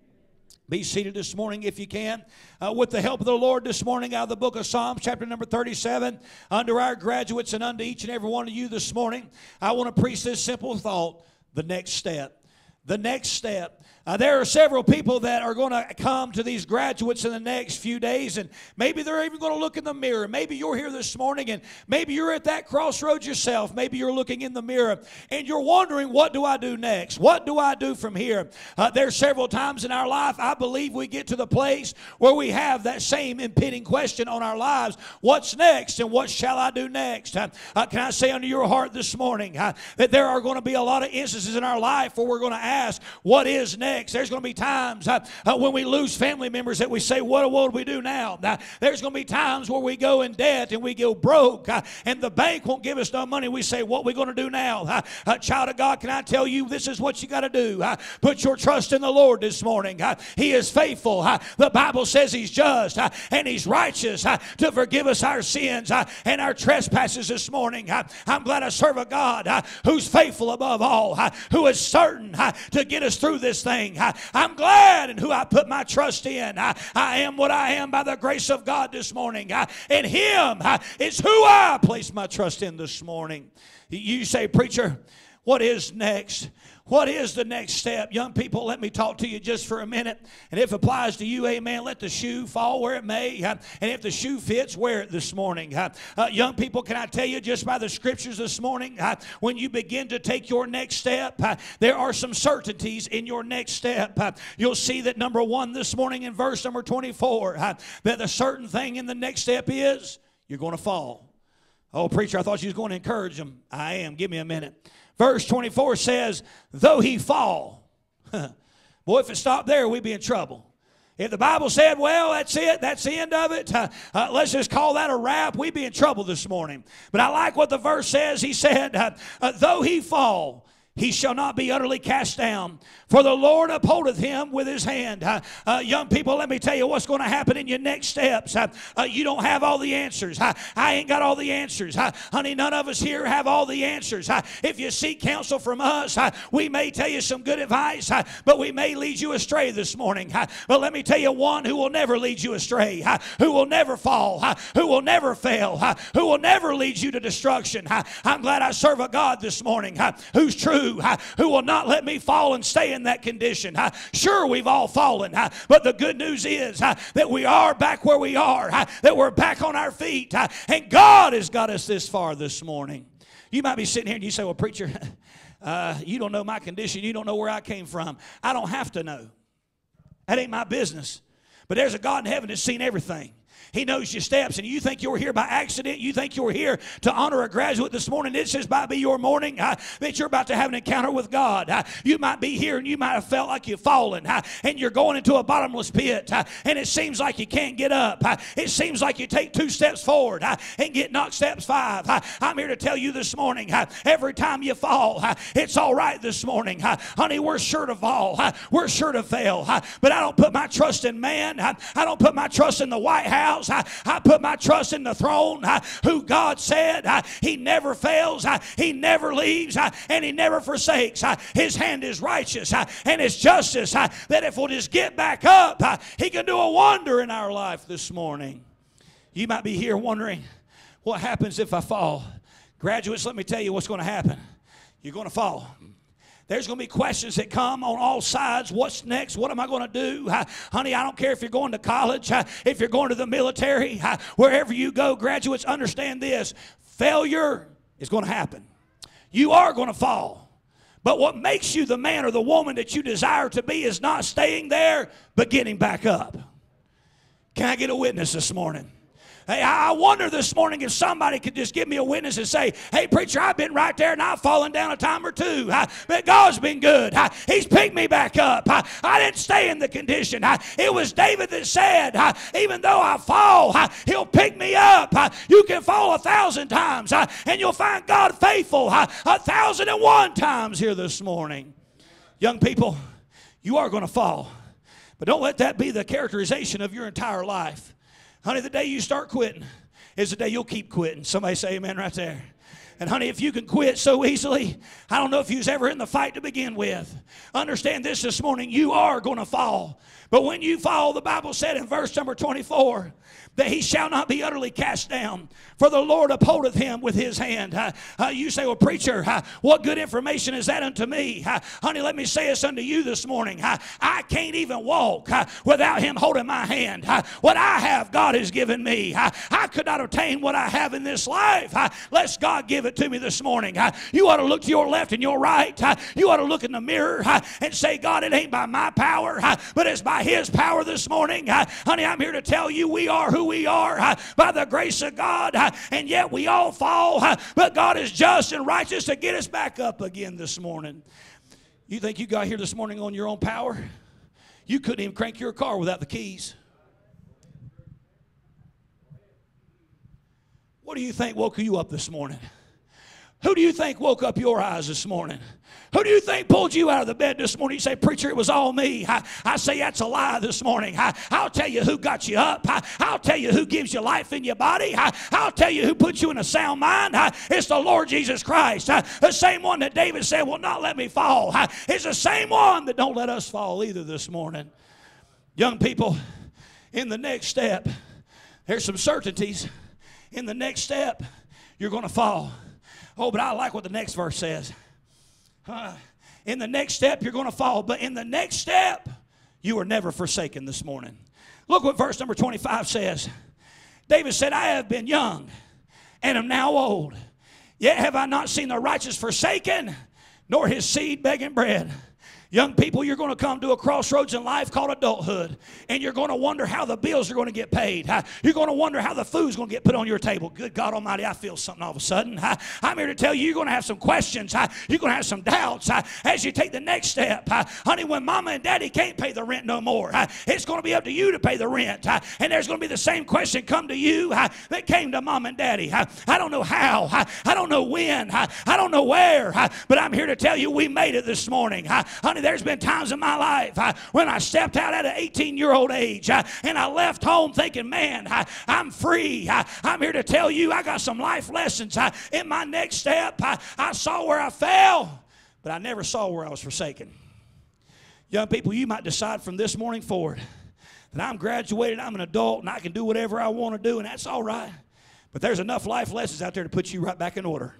Be seated this morning if you can. With the help of the Lord this morning out of the book of Psalms, chapter number 37, under our graduates and unto each and every one of you this morning, I want to preach this simple thought, the next step. The next step. There are several people that are going to come to these graduates in the next few days, and maybe they're even going to look in the mirror. Maybe you're here this morning, and maybe you're at that crossroads yourself. Maybe you're looking in the mirror, and you're wondering, what do I do next? What do I do from here? There's several times in our life, I believe we get to the place where we have that same impending question on our lives. What's next, and what shall I do next? Can I say unto your heart this morning that there are going to be a lot of instances in our life where we're going to ask, what is next? There's going to be times when we lose family members that we say, what do we do now? There's going to be times where we go in debt and we go broke and the bank won't give us no money. We say, what are we going to do now? Child of God, can I tell you, this is what you got to do. Put your trust in the Lord this morning. He is faithful. The Bible says He's just and He's righteous to forgive us our sins and our trespasses this morning. I'm glad I serve a God who's faithful above all, who is certain to get us through this thing. I'm glad in who I put my trust in. I am what I am by the grace of God this morning. And Him is who I place my trust in this morning. You say, preacher, what is next? What is the next step? Young people, let me talk to you just for a minute. And if it applies to you, amen, let the shoe fall where it may. And if the shoe fits, wear it this morning. Young people, can I tell you just by the scriptures this morning, when you begin to take your next step, there are some certainties in your next step. You'll see that number one this morning in verse number 24, that the certain thing in the next step is you're going to fall. Oh, preacher, I thought you was going to encourage them. I am. Give me a minute. Verse 24 says, though he fall. Boy, if it stopped there, we'd be in trouble. If the Bible said, well, that's it, that's the end of it, let's just call that a wrap, we'd be in trouble this morning. But I like what the verse says. He said, though he fall, he shall not be utterly cast down, for the Lord upholdeth him with his hand. Young people, let me tell you what's going to happen in your next steps. You don't have all the answers. I ain't got all the answers. Honey, none of us here have all the answers. If you seek counsel from us, we may tell you some good advice, but we may lead you astray this morning. But let me tell you one who will never lead you astray, who will never fall, who will never fail, who will never lead you to destruction. I'm glad I serve a God this morning who's true, who will not let me fall and stay in that condition. Sure, we've all fallen, but the good news is that we are back where we are, that we're back on our feet, and God has got us this far this morning. You might be sitting here and you say, well, preacher, you don't know my condition. You don't know where I came from. I don't have to know. That ain't my business. But there's a God in heaven that's seen everything. He knows your steps, and you think you were here by accident. You think you were here to honor a graduate this morning. It's just might be your morning that you're about to have an encounter with God. You might be here, and you might have felt like you've fallen, and you're going into a bottomless pit, and it seems like you can't get up. It seems like you take 2 steps forward and get knocked steps 5. I'm here to tell you this morning, every time you fall, it's all right this morning. Honey, we're sure to fall. We're sure to fail. But I don't put my trust in man. I don't put my trust in the White House. house. I put my trust in the throne, who God said He never fails, He never leaves, and He never forsakes. His hand is righteous and His justice, that if we'll just get back up, He can do a wonder in our life this morning. You might be here wondering, what happens if I fall? Graduates, let me tell you what's going to happen. You're going to fall. There's going to be questions that come on all sides. What's next? What am I going to do? Honey, I don't care if you're going to college, if you're going to the military, wherever you go, graduates, understand this. Failure is going to happen. You are going to fall. But what makes you the man or the woman that you desire to be is not staying there, but getting back up. Can I get a witness this morning? Hey, I wonder this morning if somebody could just give me a witness and say, hey, preacher, I've been right there and I've fallen down a time or two. But God's been good. He's picked me back up. I didn't stay in the condition. It was David that said, even though I fall, He'll pick me up. You can fall 1,000 times and you'll find God faithful 1,001 times here this morning. Young people, you are going to fall. But don't let that be the characterization of your entire life. Honey, the day you start quitting is the day you'll keep quitting. Somebody say amen right there. And honey, if you can quit so easily, I don't know if you was ever in the fight to begin with. Understand this morning, you are going to fall. But when you fall, the Bible said in verse number 24, that he shall not be utterly cast down, for the Lord upholdeth him with His hand. You say, well, preacher, what good information is that unto me? Honey, let me say this unto you this morning. I can't even walk without Him holding my hand. What I have, God has given me. I could not obtain what I have in this life lest God give it to me this morning. You ought to look to your left and your right. You ought to look in the mirror and say, God, it ain't by my power, but it's by His power this morning. Honey, I'm here to tell you we are who we are by the grace of God, and yet we all fall, but God is just and righteous to get us back up again this morning. You think you got here this morning on your own power? You couldn't even crank your car without the keys. What do you think woke you up this morning? Who do you think woke up your eyes this morning? Who do you think pulled you out of the bed this morning? You say, preacher, it was all me. I say that's a lie this morning. I'll tell you who got you up. I'll tell you who gives you life in your body. I'll tell you who puts you in a sound mind. It's the Lord Jesus Christ. The same one that David said will not let me fall. It's the same one that don't let us fall either this morning. Young people, in the next step, there's some certainties. In the next step, you're going to fall. Oh, but I like what the next verse says. In the next step, you're going to fall. But in the next step, you are never forsaken this morning. Look what verse number 25 says. David said, I have been young and am now old. Yet have I not seen the righteous forsaken, nor his seed begging bread. Young people, you're going to come to a crossroads in life called adulthood, and you're going to wonder how the bills are going to get paid. You're going to wonder how the food's going to get put on your table. Good God Almighty, I feel something all of a sudden. I'm here to tell you, you're going to have some questions. You're going to have some doubts as you take the next step. Honey, when mama and daddy can't pay the rent no more, it's going to be up to you to pay the rent. And there's going to be the same question come to you that came to mom and daddy. I don't know how. I don't know when. I don't know where. But I'm here to tell you we made it this morning. Honey, there's been times in my life when I stepped out at an 18-year-old age and I left home thinking, man, I'm free. I'm here to tell you I got some life lessons. In my next step, I saw where I fell, but I never saw where I was forsaken. Young people, you might decide from this morning forward that I'm graduated, I'm an adult, and I can do whatever I want to do, and that's all right. But there's enough life lessons out there to put you right back in order.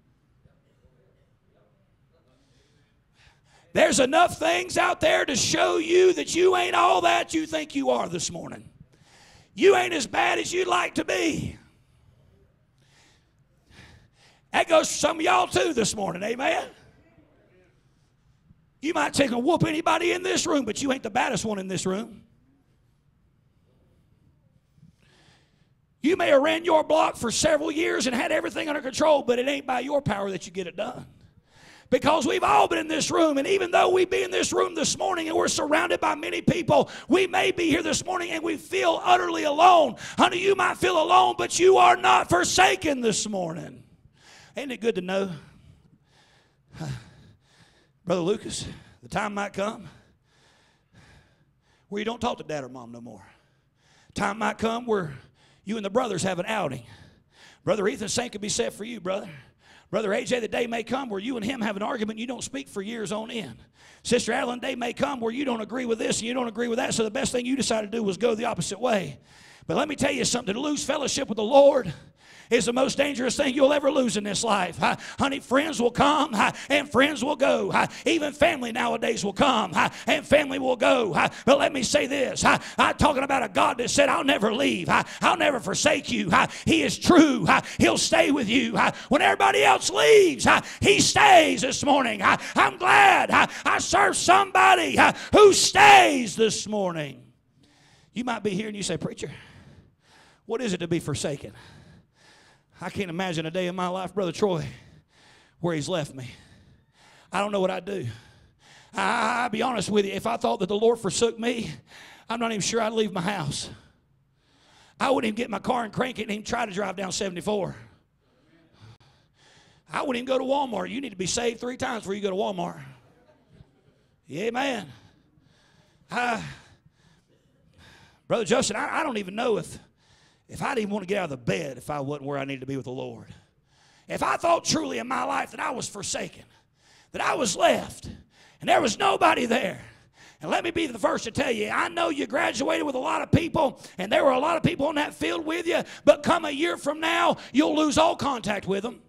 There's enough things out there to show you that you ain't all that you think you are this morning. You ain't as bad as you'd like to be. That goes for some of y'all too this morning, amen? You might take and whoop anybody in this room, but you ain't the baddest one in this room. You may have ran your block for several years and had everything under control, but it ain't by your power that you get it done. Because we've all been in this room, and even though we be in this room this morning and we're surrounded by many people, we may be here this morning and we feel utterly alone. Honey, you might feel alone, but you are not forsaken this morning. Ain't it good to know? Brother Lucas, the time might come where you don't talk to dad or mom no more. Time might come where you and the brothers have an outing. Brother Ethan, same could be said for you, brother. Brother AJ, the day may come where you and him have an argument and you don't speak for years on end. Sister Adeline, the day may come where you don't agree with this and you don't agree with that, so the best thing you decided to do was go the opposite way. But let me tell you something, to lose fellowship with the Lord is the most dangerous thing you'll ever lose in this life. Honey, friends will come and friends will go. Even family nowadays will come and family will go. But let me say this. I'm talking about a God that said, I'll never leave. I'll never forsake you. He is true. He'll stay with you. When everybody else leaves, He stays this morning. I'm glad I serve somebody who stays this morning. You might be here and you say, preacher, what is it to be forsaken? I can't imagine a day in my life, Brother Troy, where he's left me. I don't know what I'd do. I'll be honest with you. If I thought that the Lord forsook me, I'm not even sure I'd leave my house. I wouldn't even get in my car and crank it and even try to drive down 74. I wouldn't even go to Walmart. You need to be saved 3 times before you go to Walmart. Yeah, amen. Brother Justin, I don't even know if I'd even want to get out of the bed if I wasn't where I needed to be with the Lord. If I thought truly in my life that I was forsaken, that I was left, and there was nobody there. And let me be the first to tell you, I know you graduated with a lot of people, and there were a lot of people on that field with you, but come a year from now, you'll lose all contact with them.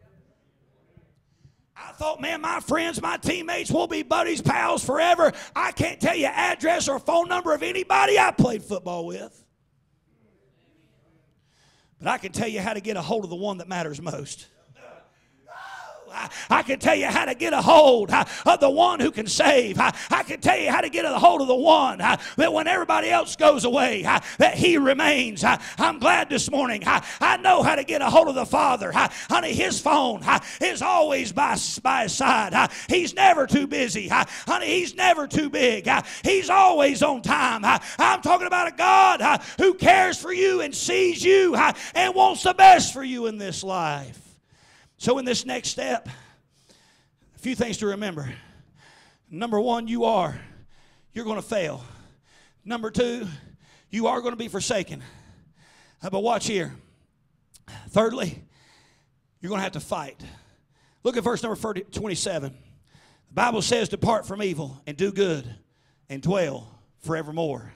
I thought, man, my friends, my teammates will be buddies, pals forever. I can't tell you address or phone number of anybody I played football with. But I can tell you how to get a hold of the one that matters most. I can tell you how to get a hold of the one who can save. I can tell you how to get a hold of the one that when everybody else goes away, that He remains. I'm glad this morning I know how to get a hold of the Father. Honey, His phone is always by His side. He's never too busy. Honey, He's never too big. He's always on time. I'm talking about a God who cares for you and sees you and wants the best for you in this life. So in this next step, a few things to remember. Number one, you're going to fail. Number two, you are going to be forsaken. But watch here. Thirdly, you're going to have to fight. Look at verse number 27. The Bible says, depart from evil and do good and dwell forevermore.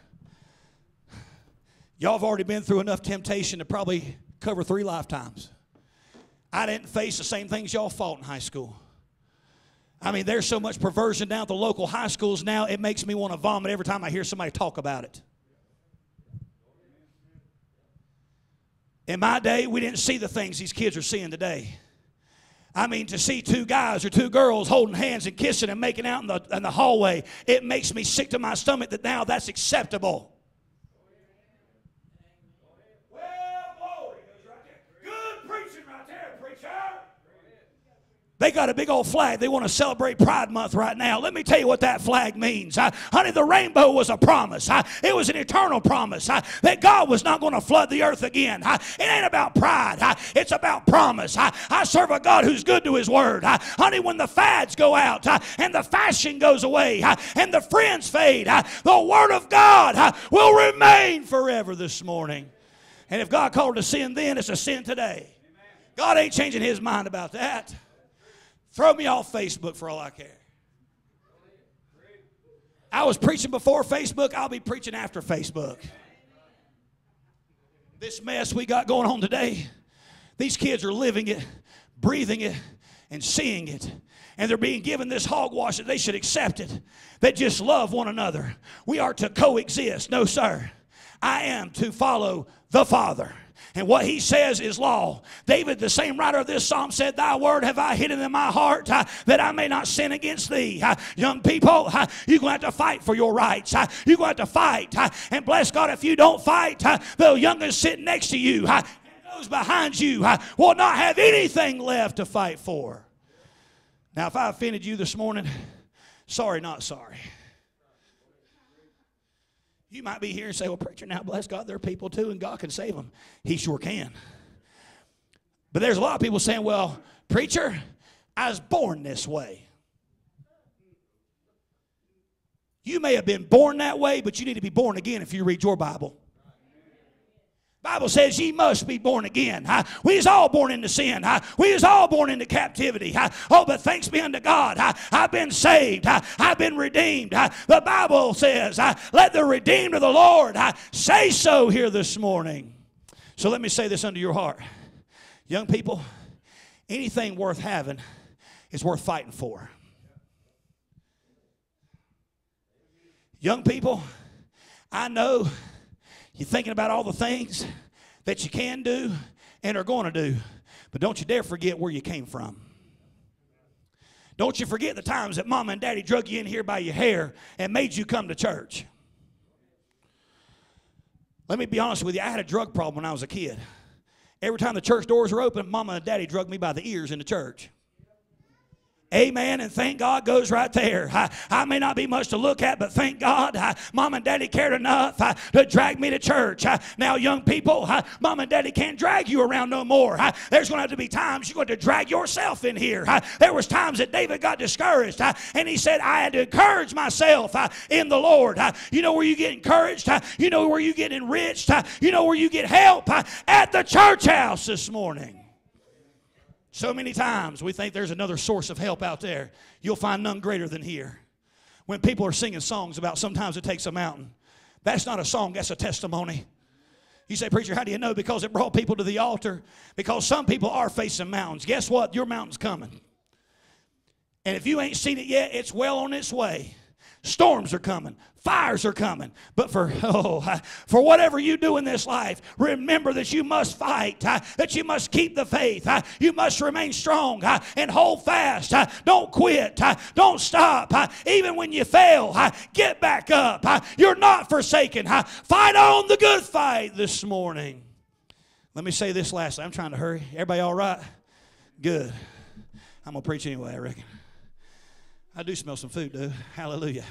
Y'all have already been through enough temptation to probably cover 3 lifetimes. I didn't face the same things y'all fought in high school. I mean, there's so much perversion down at the local high schools now, it makes me want to vomit every time I hear somebody talk about it. In my day, we didn't see the things these kids are seeing today. I mean, to see 2 guys or 2 girls holding hands and kissing and making out in the hallway, it makes me sick to my stomach that now that's acceptable. They got a big old flag. They want to celebrate Pride Month right now. Let me tell you what that flag means. Honey, the rainbow was a promise. It was an eternal promise that God was not going to flood the earth again. It ain't about pride. It's about promise. I serve a God who's good to His word. Honey, when the fads go out and the fashion goes away and the friends fade, the word of God will remain forever this morning. And if God called it a sin then, it's a sin today. God ain't changing His mind about that. Throw me off Facebook for all I care. I was preaching before Facebook. I'll be preaching after Facebook. This mess we got going on today, these kids are living it, breathing it, and seeing it. And they're being given this hogwash that they should accept it. That just love one another. We are to coexist. No, sir. I am to follow the Father. And what He says is law. David, the same writer of this psalm, said, thy word have I hidden in my heart that I may not sin against thee. Young people, you're going to have to fight for your rights. You're going to have to fight. And bless God, if you don't fight, the youngest sitting next to you and those behind you will not have anything left to fight for. Now, if I offended you this morning, sorry, not sorry. You might be here and say, well, preacher, now bless God, there are people too, and God can save them. He sure can. But there's a lot of people saying, well, preacher, I was born this way. You may have been born that way, but you need to be born again if you read your Bible. Bible says ye must be born again. We is all born into sin. We is all born into captivity. Oh, but thanks be unto God. I've been saved. I've been redeemed. The Bible says, let the redeemed of the Lord say so here this morning. So let me say this unto your heart. Young people, anything worth having is worth fighting for. Young people, I know you're thinking about all the things that you can do and are going to do, but don't you dare forget where you came from. Don't you forget the times that mama and daddy drug you in here by your hair and made you come to church. Let me be honest with you, I had a drug problem when I was a kid. Every time the church doors were open, mama and daddy drugged me by the ears in the church. Amen, and thank God goes right there. I may not be much to look at, but thank God mom and daddy cared enough to drag me to church. Now, young people, mom and daddy can't drag you around no more. There's going to have to be times you're going to drag yourself in here. There was times that David got discouraged, and he said, I had to encourage myself in the Lord. You know where you get encouraged? You know where you get enriched? You know where you get help? At the church house this morning. So many times we think there's another source of help out there. You'll find none greater than here. When people are singing songs about sometimes it takes a mountain, that's not a song, that's a testimony. You say, preacher, how do you know? Because it brought people to the altar. Because some people are facing mountains. Guess what? Your mountain's coming. And if you ain't seen it yet, it's well on its way. Storms are coming. Fires are coming. But for whatever you do in this life, remember that you must fight, that you must keep the faith, you must remain strong and hold fast. Don't quit. Don't stop. Even when you fail, get back up. You're not forsaken. Fight on the good fight this morning. Let me say this lastly. I'm trying to hurry. Everybody all right? Good. I'm going to preach anyway, I reckon. I do smell some food, dude. Hallelujah.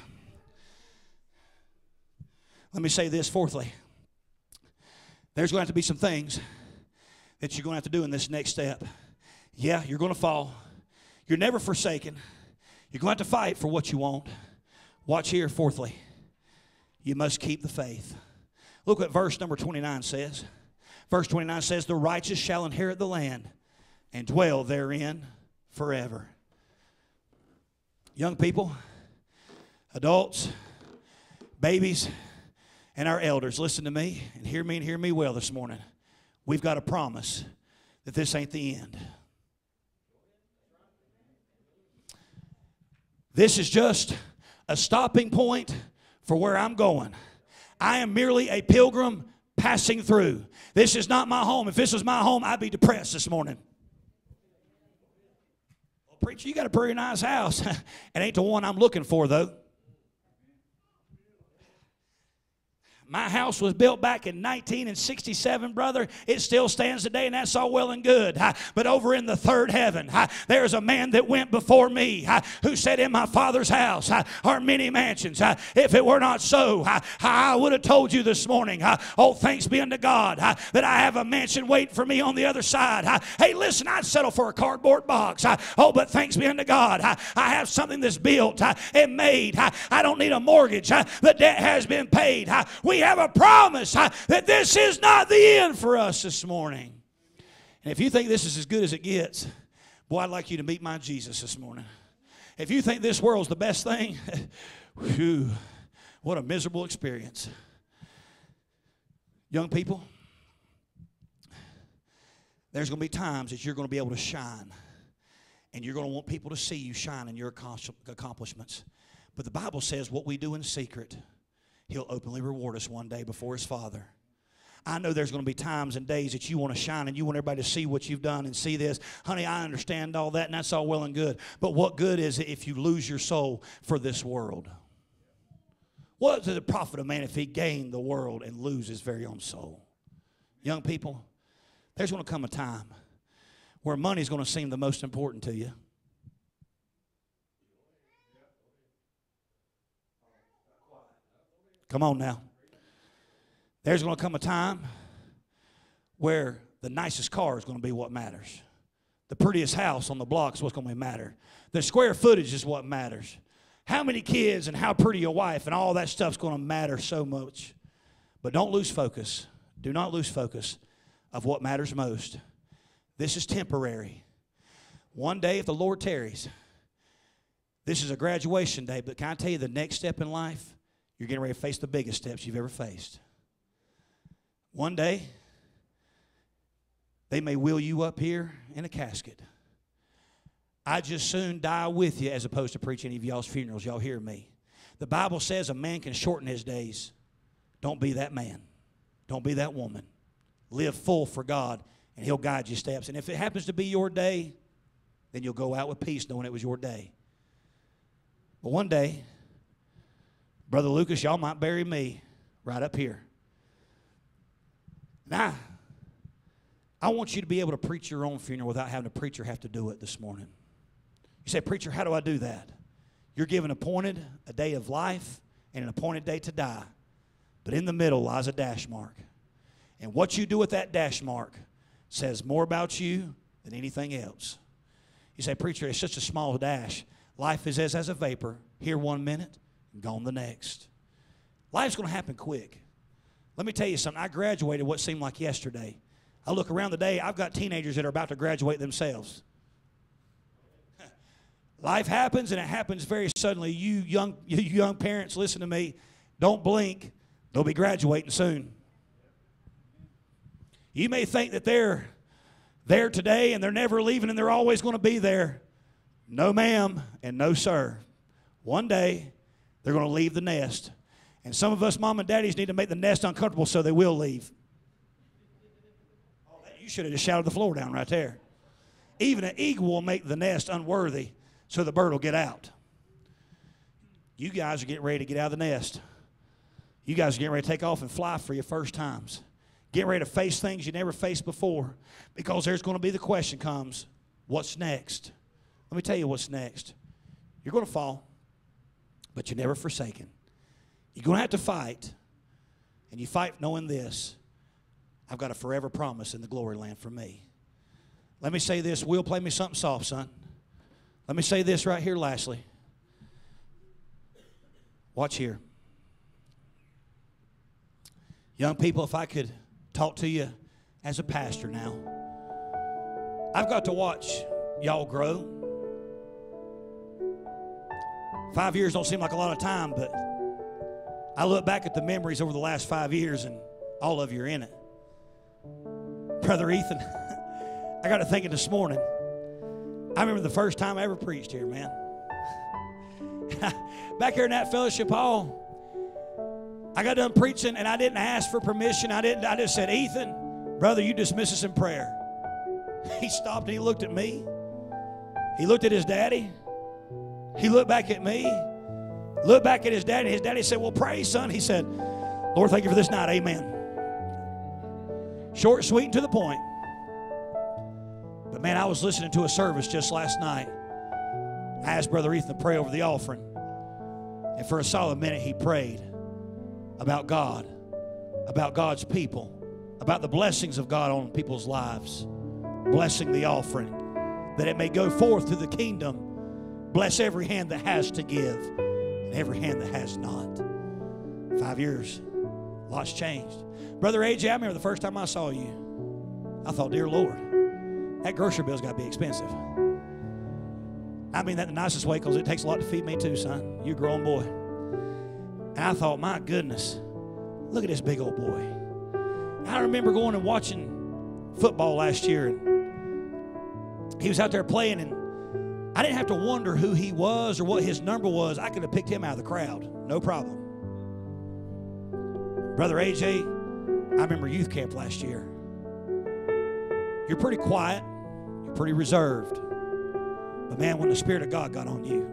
Let me say this fourthly. There's going to have to be some things that you're going to have to do in this next step. Yeah, you're going to fall. You're never forsaken. You're going to have to fight for what you want. Watch here, fourthly. You must keep the faith. Look what verse number 29 says. Verse 29 says, the righteous shall inherit the land and dwell therein forever. Young people, adults, babies, and our elders, listen to me and hear me well this morning. We've got a promise that this ain't the end. This is just a stopping point for where I'm going. I am merely a pilgrim passing through. This is not my home. If this was my home, I'd be depressed this morning. Well, preacher, you got a pretty nice house. It ain't the one I'm looking for, though. My house was built back in 1967, brother. It still stands today, and that's all well and good. But over in the third heaven, there's a man that went before me who said, in my Father's house are many mansions. If it were not so, I would have told you this morning, oh, thanks be unto God that I have a mansion waiting for me on the other side. Hey, listen, I'd settle for a cardboard box. Oh, but thanks be unto God, I have something that's built and made. I don't need a mortgage. The debt has been paid. We have a promise that this is not the end for us this morning. And if you think this is as good as it gets, boy, I'd like you to meet my Jesus this morning. If you think this world's the best thing, whew, what a miserable experience. Young people, there's going to be times that you're going to be able to shine. And you're going to want people to see you shine in your accomplishments. But the Bible says what we do in secret, He'll openly reward us one day before His Father. I know there's going to be times and days that you want to shine and you want everybody to see what you've done and see this. Honey, I understand all that, and that's all well and good. But what good is it if you lose your soul for this world? What does it profit a man if he gain the world and lose his very own soul? Young people, there's going to come a time where money's going to seem the most important to you. Come on now. There's going to come a time where the nicest car is going to be what matters. The prettiest house on the block is what's going to matter. The square footage is what matters. How many kids and how pretty your wife and all that stuff's going to matter so much. But don't lose focus. Do not lose focus of what matters most. This is temporary. One day, if the Lord tarries, this is a graduation day, but can I tell you the next step in life, you're getting ready to face the biggest steps you've ever faced. One day, they may wheel you up here in a casket. I'd just soon die with you as opposed to preach any of y'all's funerals. Y'all hear me? The Bible says a man can shorten his days. Don't be that man. Don't be that woman. Live full for God, and He'll guide your steps. And if it happens to be your day, then you'll go out with peace knowing it was your day. But one day, Brother Lucas, y'all might bury me right up here. Now, I want you to be able to preach your own funeral without having a preacher have to do it this morning. You say, preacher, how do I do that? You're given appointed a day of life and an appointed day to die. But in the middle lies a dash mark. And what you do with that dash mark says more about you than anything else. You say, preacher, it's just a small dash. Life is as a vapor, here 1 minute, and gone the next. Life's going to happen quick. Let me tell you something. I graduated what seemed like yesterday. I look around the day, I've got teenagers that are about to graduate themselves. Life happens, and it happens very suddenly. You young parents, listen to me. Don't blink. They'll be graduating soon. You may think that they're there today and they're never leaving and they're always going to be there. No, ma'am, and no, sir. One day, they're going to leave the nest. And some of us mom and daddies need to make the nest uncomfortable so they will leave. You should have just shouted the floor down right there. Even an eagle will make the nest unworthy so the bird will get out. You guys are getting ready to get out of the nest. You guys are getting ready to take off and fly for your first times. Getting ready to face things you never faced before. Because there's going to be the question comes, what's next? Let me tell you what's next. You're going to fall, but you're never forsaken. You're going to have to fight. And you fight knowing this. I've got a forever promise in the glory land for me. Let me say this. Will, play me something soft, son. Let me say this right here lastly. Watch here. Young people, if I could talk to you as a pastor now. I've got to watch y'all grow. 5 years don't seem like a lot of time, but I look back at the memories over the last 5 years, and all of you are in it. Brother Ethan, I got to thinking this morning. I remember the first time I ever preached here, man. Back here in that fellowship hall, I got done preaching, and I didn't ask for permission. I just said, Ethan, brother, you dismiss us in prayer. He stopped and he looked at me. He looked at his daddy. He looked back at me. Looked back at his daddy. His daddy said, well, pray, son. He said, Lord, thank you for this night. Amen. Short, sweet, and to the point. But, man, I was listening to a service just last night. I asked Brother Ethan to pray over the offering. And for a solid minute, he prayed about God, about God's people, about the blessings of God on people's lives, blessing the offering, that it may go forth to the kingdom. Bless every hand that has to give and every hand that has not. 5 years, lots changed. Brother AJ, I remember the first time I saw you. I thought, dear Lord, that grocery bill's got to be expensive. I mean that in the nicest way, because it takes a lot to feed me too, son. You're a grown boy. And I thought, my goodness, look at this big old boy. I remember going and watching football last year, and he was out there playing, and I didn't have to wonder who he was or what his number was. I could have picked him out of the crowd. No problem. Brother AJ, I remember youth camp last year. You're pretty quiet. You're pretty reserved. But man, when the Spirit of God got on you,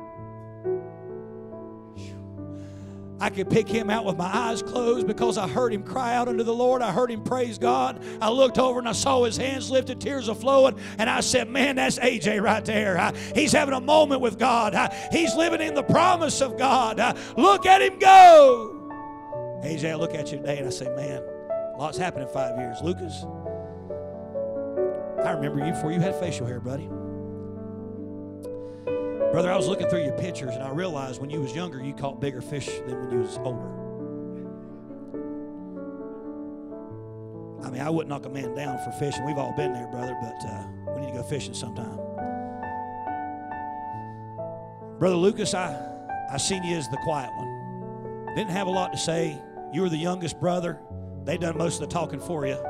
I could pick him out with my eyes closed because I heard him cry out unto the Lord. I heard him praise God. I looked over and I saw his hands lifted, tears are flowing, and I said, man, that's AJ right there. He's having a moment with God. He's living in the promise of God. Look at him go. AJ, I look at you today and I say, man, a lot's happened in 5 years. Lucas, I remember you before you had facial hair, buddy. Brother, I was looking through your pictures, and I realized when you was younger, you caught bigger fish than when you was older. I mean, I wouldn't knock a man down for fishing. We've all been there, brother, but we need to go fishing sometime. Brother Lucas, I seen you as the quiet one. Didn't have a lot to say. You were the youngest brother. They done most of the talking for you.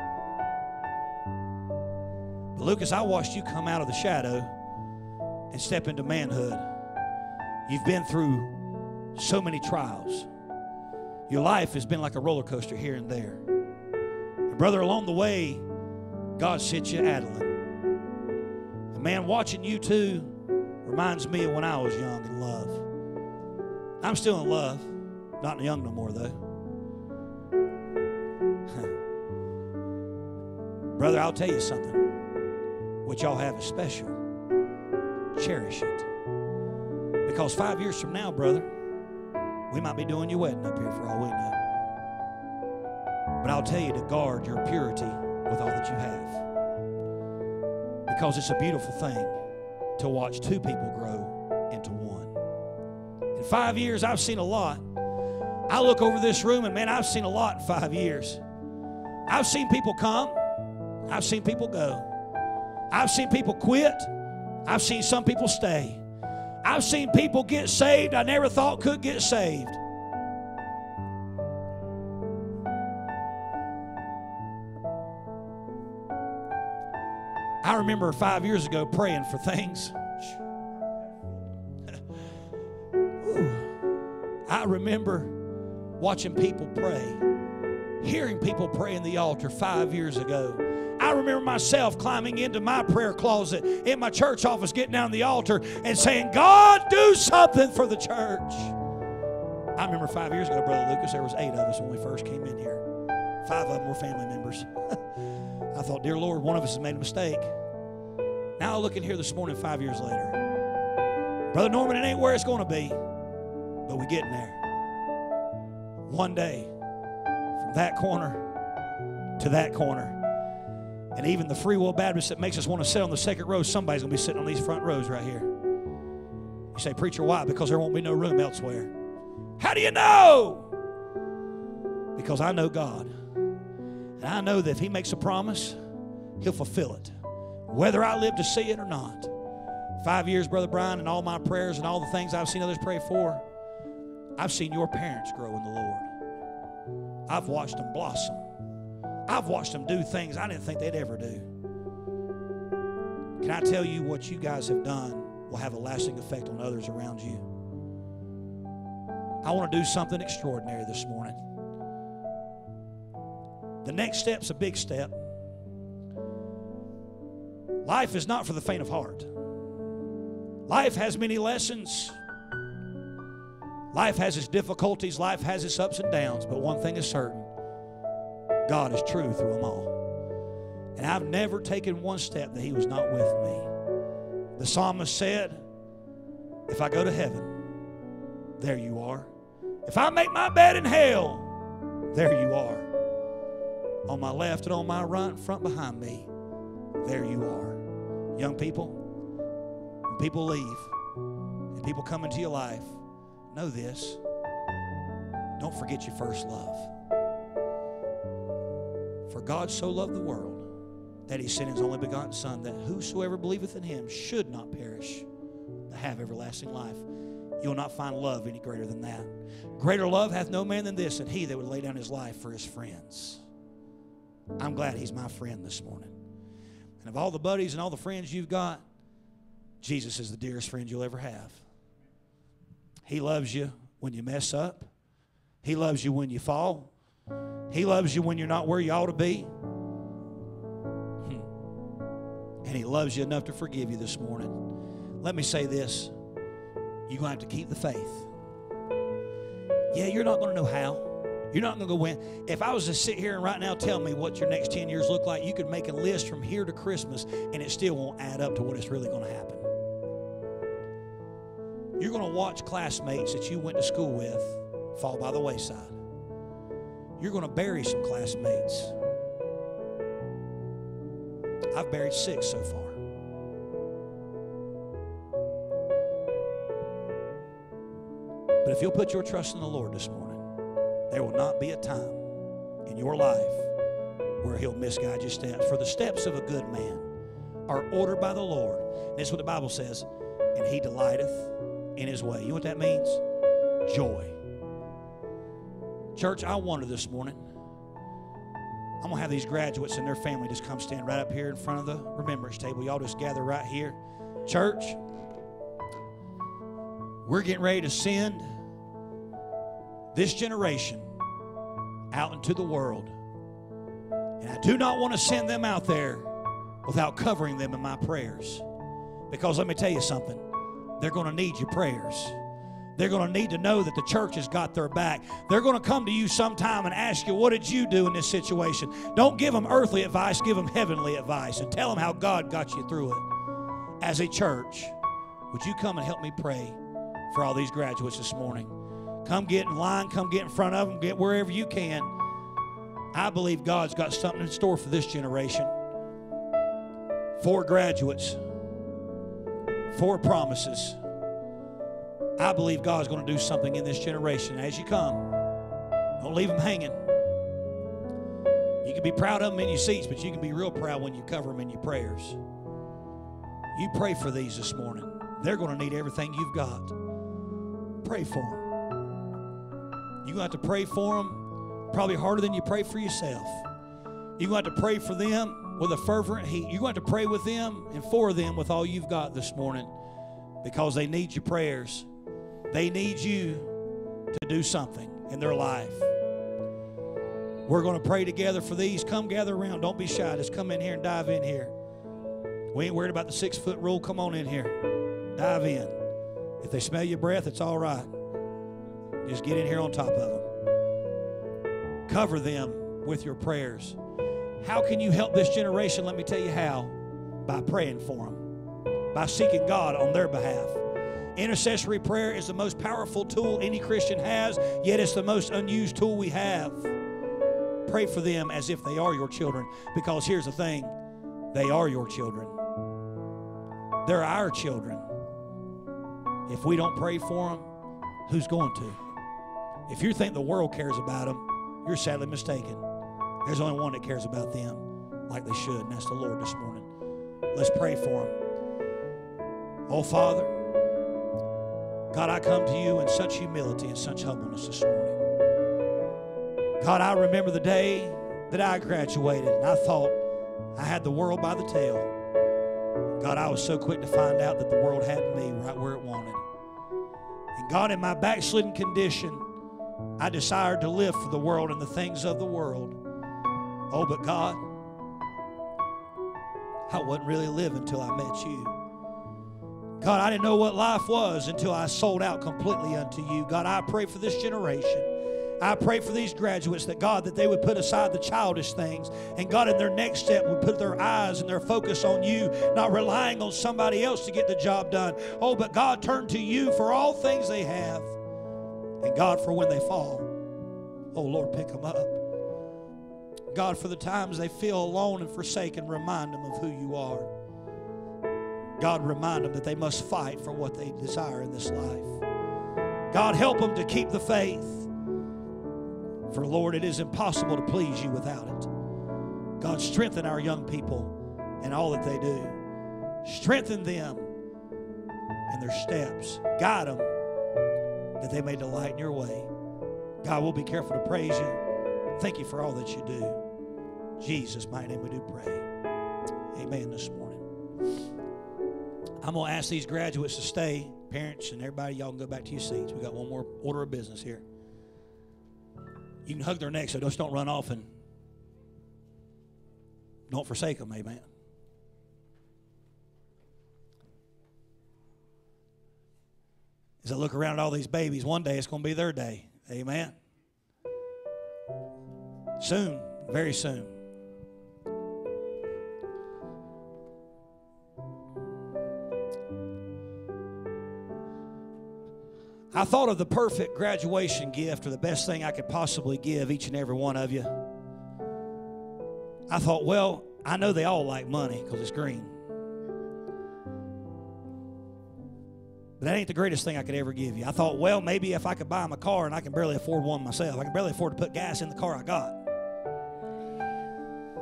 But Lucas, I watched you come out of the shadow and step into manhood. You've been through so many trials. Your life has been like a roller coaster here and there. And brother, along the way, God sent you Adeline. And man, watching you too reminds me of when I was young in love. I'm still in love. Not young no more, though. Brother, I'll tell you something. What y'all have is special. Cherish it. Because 5 years from now, brother, we might be doing your wedding up here for all we know. But I'll tell you to guard your purity with all that you have. Because it's a beautiful thing to watch two people grow into one. In 5 years, I've seen a lot. I look over this room and, man, I've seen a lot in 5 years. I've seen people come. I've seen people go. I've seen people quit. I've seen some people stay. I've seen people get saved I never thought could get saved. I remember 5 years ago praying for things. I remember watching people pray, hearing people pray in the altar 5 years ago. I remember myself climbing into my prayer closet in my church office, getting down the altar and saying, God, do something for the church. I remember 5 years ago, Brother Lucas, there was 8 of us when we first came in here. 5 of them were family members. I thought, dear Lord, one of us has made a mistake. Now I look in here this morning 5 years later. Brother Norman, it ain't where it's going to be, but we're getting there. One day, from that corner to that corner. And even the Free Will Baptist that makes us want to sit on the second row, somebody's going to be sitting on these front rows right here. You say, preacher, why? Because there won't be no room elsewhere. How do you know? Because I know God. And I know that if He makes a promise, He'll fulfill it, whether I live to see it or not. 5 years, Brother Brian, and all my prayers and all the things I've seen others pray for, I've seen your parents grow in the Lord. I've watched them blossom. I've watched them do things I didn't think they'd ever do. Can I tell you what you guys have done will have a lasting effect on others around you? I want to do something extraordinary this morning. The next step's a big step. Life is not for the faint of heart. Life has many lessons. Life has its difficulties. Life has its ups and downs. But one thing is certain. God is true through them all. And I've never taken one step that He was not with me. The psalmist said, if I go to heaven, there you are. If I make my bed in hell, there you are. On my left and on my right, front behind me, there you are. Young people, when people leave and people come into your life, know this. Don't forget your first love. For God so loved the world that He sent His only begotten Son, that whosoever believeth in Him should not perish, but have everlasting life. You'll not find love any greater than that. Greater love hath no man than this, and he that would lay down his life for his friends. I'm glad He's my friend this morning. And of all the buddies and all the friends you've got, Jesus is the dearest friend you'll ever have. He loves you when you mess up. He loves you when you fall. He loves you when you're not where you ought to be. And He loves you enough to forgive you this morning. Let me say this. You're going to have to keep the faith. Yeah, you're not going to know how. You're not going to go win. If I was to sit here and right now tell me what your next 10 years look like, you could make a list from here to Christmas and it still won't add up to what is really going to happen. You're going to watch classmates that you went to school with fall by the wayside. You're going to bury some classmates. I've buried 6 so far. But if you'll put your trust in the Lord this morning, there will not be a time in your life where He'll misguide your steps. For the steps of a good man are ordered by the Lord. And that's what the Bible says. And He delighteth in His way. You know what that means? Joy. Church, I wonder this morning, I'm going to have these graduates and their family just come stand right up here in front of the remembrance table. Y'all just gather right here. Church, we're getting ready to send this generation out into the world. And I do not want to send them out there without covering them in my prayers. Because let me tell you something, they're going to need your prayers. They're going to need to know that the church has got their back. They're going to come to you sometime and ask you, what did you do in this situation? Don't give them earthly advice, give them heavenly advice, and tell them how God got you through it. As a church, would you come and help me pray for all these graduates this morning? Come get in line, come get in front of them, get wherever you can. I believe God's got something in store for this generation. 4 graduates, 4 promises. I believe God's going to do something in this generation. As you come, don't leave them hanging. You can be proud of them in your seats, but you can be real proud when you cover them in your prayers. You pray for these this morning. They're going to need everything you've got. Pray for them. You're going to have to pray for them probably harder than you pray for yourself. You're going to have to pray for them with a fervent heat. You're going to have to pray with them and for them with all you've got this morning, because they need your prayers. They need you to do something in their life. We're going to pray together for these. Come gather around. Don't be shy. Just come in here and dive in here. We ain't worried about the 6-foot rule. Come on in here. Dive in. If they smell your breath, it's all right. Just get in here on top of them. Cover them with your prayers. How can you help this generation? Let me tell you how. By praying for them. By seeking God on their behalf. Intercessory prayer is the most powerful tool any Christian has, yet it's the most unused tool we have. Pray for them as if they are your children, because here's the thing, they are your children. They're our children. If we don't pray for them, who's going to? If you think the world cares about them, you're sadly mistaken. There's only one that cares about them like they should, and that's the Lord this morning. Let's pray for them. Oh, Father, God, I come to you in such humility and such humbleness this morning. God, I remember the day that I graduated, and I thought I had the world by the tail. God, I was so quick to find out that the world had me right where it wanted. And God, in my backslidden condition, I desired to live for the world and the things of the world. Oh, but God, I wasn't really living until I met you. God, I didn't know what life was until I sold out completely unto you. God, I pray for this generation. I pray for these graduates that, God, that they would put aside the childish things. And, God, in their next step would put their eyes and their focus on you, not relying on somebody else to get the job done. Oh, but, God, turn to you for all things they have. And, God, for when they fall, oh, Lord, pick them up. God, for the times they feel alone and forsaken, remind them of who you are. God, remind them that they must fight for what they desire in this life. God, help them to keep the faith. For, Lord, it is impossible to please you without it. God, strengthen our young people in all that they do. Strengthen them in their steps. Guide them that they may delight in your way. God, we'll be careful to praise you. Thank you for all that you do. In Jesus' mighty name we do pray. Amen this morning. I'm going to ask these graduates to stay. Parents and everybody, y'all can go back to your seats. We got one more order of business here. You can hug their necks so just don't run off and don't forsake them. Amen. As I look around at all these babies, one day it's going to be their day. Amen. Soon, very soon. I thought of the perfect graduation gift, or the best thing I could possibly give each and every one of you. I thought, well, I know they all like money because it's green. But that ain't the greatest thing I could ever give you. I thought, well, maybe if I could buy them a car, and I can barely afford one myself. I can barely afford to put gas in the car I got.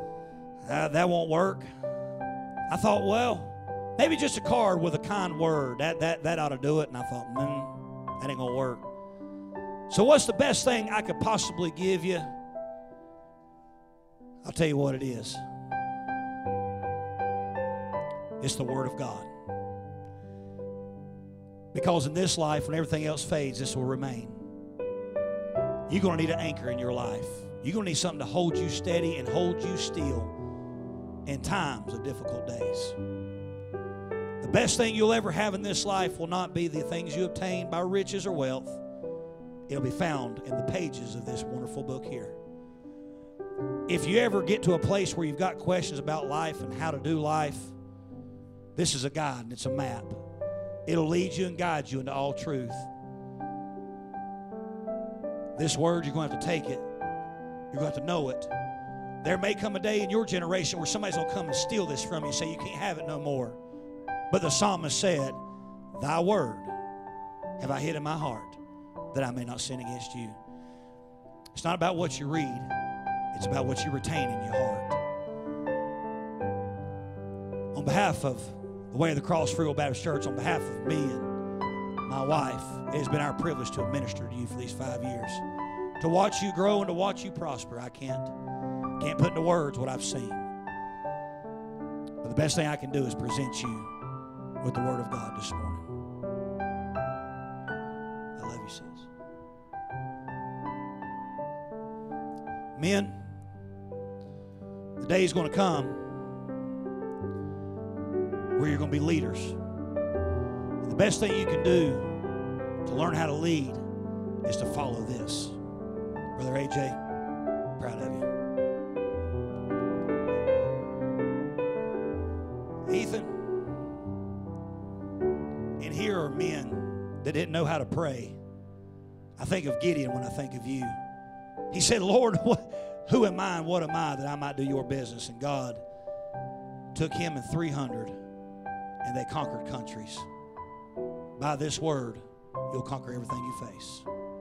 That won't work. I thought, well, maybe just a card with a kind word. That ought to do it. And I thought, that ain't going to work. So what's the best thing I could possibly give you? I'll tell you what it is. It's the Word of God. Because in this life, when everything else fades, this will remain. You're going to need an anchor in your life. You're going to need something to hold you steady and hold you still in times of difficult days. The best thing you'll ever have in this life will not be the things you obtain by riches or wealth. It'll be found in the pages of this wonderful book here. If you ever get to a place where you've got questions about life and how to do life, this is a guide and it's a map. It'll lead you and guide you into all truth. This word, you're going to have to take it. You're going to have to know it. There may come a day in your generation where somebody's going to come and steal this from you and say you can't have it no more. But the psalmist said, thy word have I hid in my heart that I may not sin against you. It's not about what you read. It's about what you retain in your heart. On behalf of the Way of the Cross Free Will Baptist Church, on behalf of me and my wife, it has been our privilege to have ministered to you for these 5 years. To watch you grow and to watch you prosper. I can't put into words what I've seen. But the best thing I can do is present you with the Word of God this morning. I love you, sis. Men, the day is going to come where you're going to be leaders. And the best thing you can do to learn how to lead is to follow this. Brother AJ, proud of you. Ethan, and here are men that didn't know how to pray. I think of Gideon when I think of you. He said, Lord, who am I and what am I that I might do your business? And God took him and 300, and they conquered countries. By this word, you'll conquer everything you face.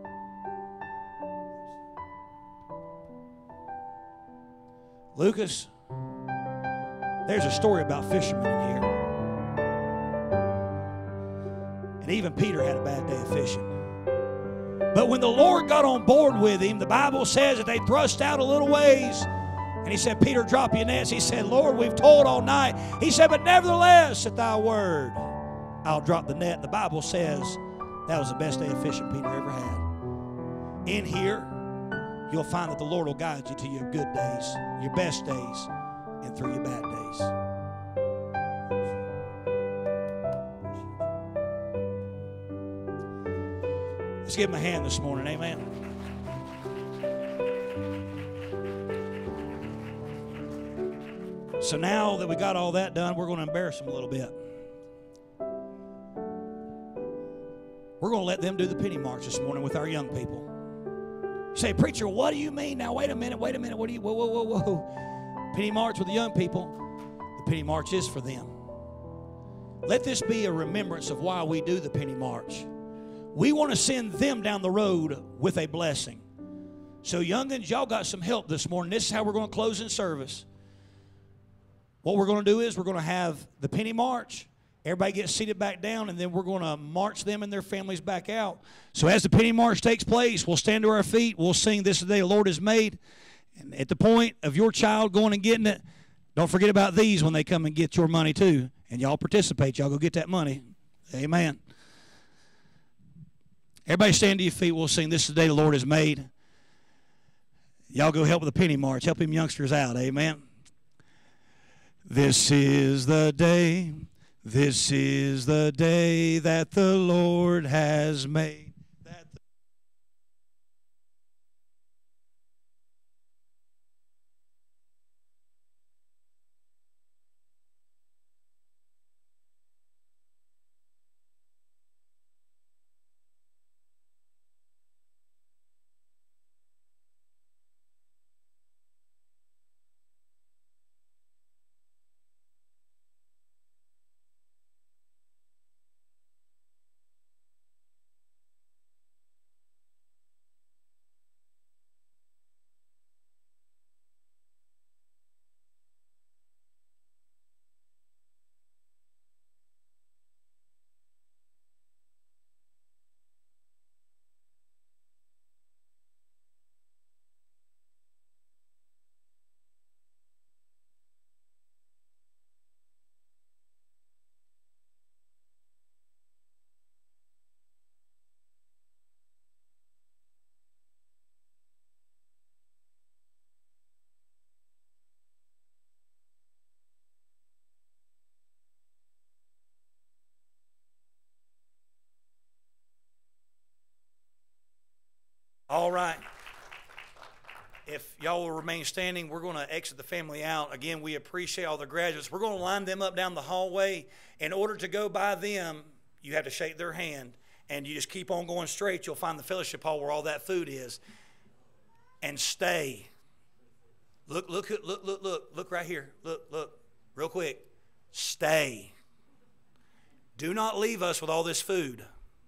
Lucas, there's a story about fishermen in here. And even Peter had a bad day of fishing. But when the Lord got on board with him, the Bible says that they thrust out a little ways. And he said, Peter, drop your nets. He said, Lord, we've toiled all night. He said, but nevertheless, at thy word, I'll drop the net. The Bible says that was the best day of fishing Peter ever had. In here, you'll find that the Lord will guide you to your good days, your best days, and through your bad days. Let's give him a hand this morning, amen. So now that we got all that done, we're going to embarrass them a little bit. We're going to let them do the penny march this morning with our young people. You say, preacher, what do you mean? Now, wait a minute. What do you, whoa. Penny march with the young people. The penny march is for them. Let this be a remembrance of why we do the penny march. We want to send them down the road with a blessing. So, young'uns, y'all got some help this morning. This is how we're going to close in service. What we're going to do is we're going to have the penny march. Everybody gets seated back down, and then we're going to march them and their families back out. So as the penny march takes place, we'll stand to our feet. We'll sing, This is the Day the Lord has made. And at the point of your child going and getting it, don't forget about these when they come and get your money too. And y'all participate. Y'all go get that money. Amen. Everybody stand to your feet. We'll sing, This is the Day the Lord has made. Y'all go help with the penny march. Help them youngsters out. Amen. This is the day. This is the day that the Lord has made. All right. If y'all will remain standing, we're going to exit the family out. Again, we appreciate all the graduates. We're going to line them up down the hallway. In order to go by them, you have to shake their hand, and you just keep on going straight. You'll find the fellowship hall where all that food is. And stay. Look right here. Look, real quick. Stay. Do not leave us with all this food.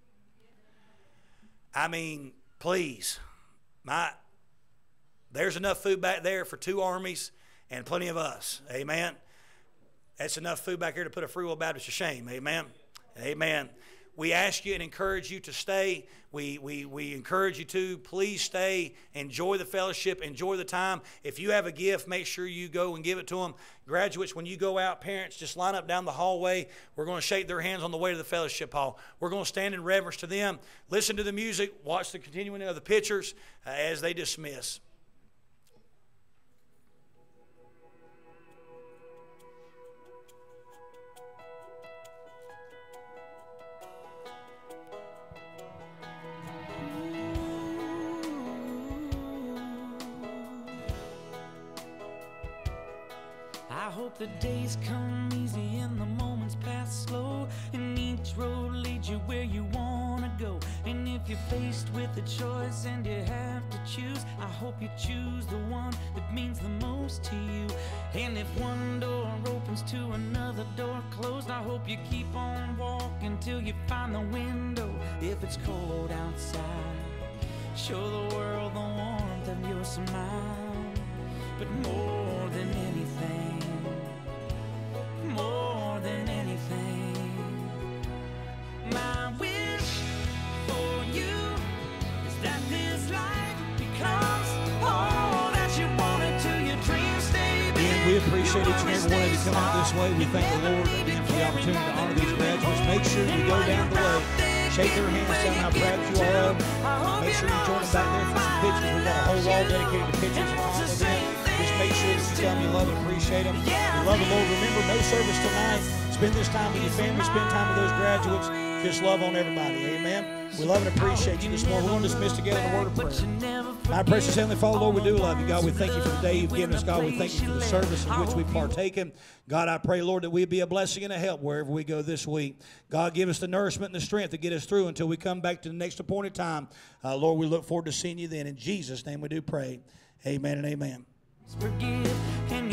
I mean, please. There's enough food back there for 2 armies and plenty of us. Amen. That's enough food back here to put a Free Will Baptist to shame. Amen. Amen. We ask you and encourage you to stay. We encourage you to please stay. Enjoy the fellowship. Enjoy the time. If you have a gift, make sure you go and give it to them. Graduates, when you go out, parents, just line up down the hallway. We're going to shake their hands on the way to the fellowship hall. We're going to stand in reverence to them. Listen to the music. Watch the continuing of the pictures as they dismiss. I hope the days come easy and the moments pass slow, and each road leads you where you want to go. And if you're faced with a choice and you have to choose, I hope you choose the one that means the most to you. And if one door opens to another door closed, I hope you keep on walking till you find the window. If it's cold outside, show the world the warmth of your smile. But more than anything, more than anything, my wish for you is that this life becomes all that you wanted to. Your dreams stay big. Again, we appreciate each and every one of you coming out this way. We thank the Lord again for the opportunity to honor these graduates. Make sure you go down the way, shake their hands, tell them how proud you are of them. Make sure you join them back there for some pictures. We've got a whole wall dedicated to pictures and honor them. Just make sure that you tell them you love and appreciate them. You love the Lord. Remember, no service tonight. Spend this time with your family. Spend time with those graduates. Just love on everybody. Amen. We love and appreciate you this morning. We're going to dismiss together in a word of prayer. My precious Heavenly Father, Lord, we do love you, God. We thank you for the day you've given us, God. We thank you for the service in which we've partaken. God, I pray, Lord, that we be a blessing and a help wherever we go this week. God, give us the nourishment and the strength to get us through until we come back to the next appointed time. Lord, we look forward to seeing you then. In Jesus' name we do pray. Amen and amen. Forgive and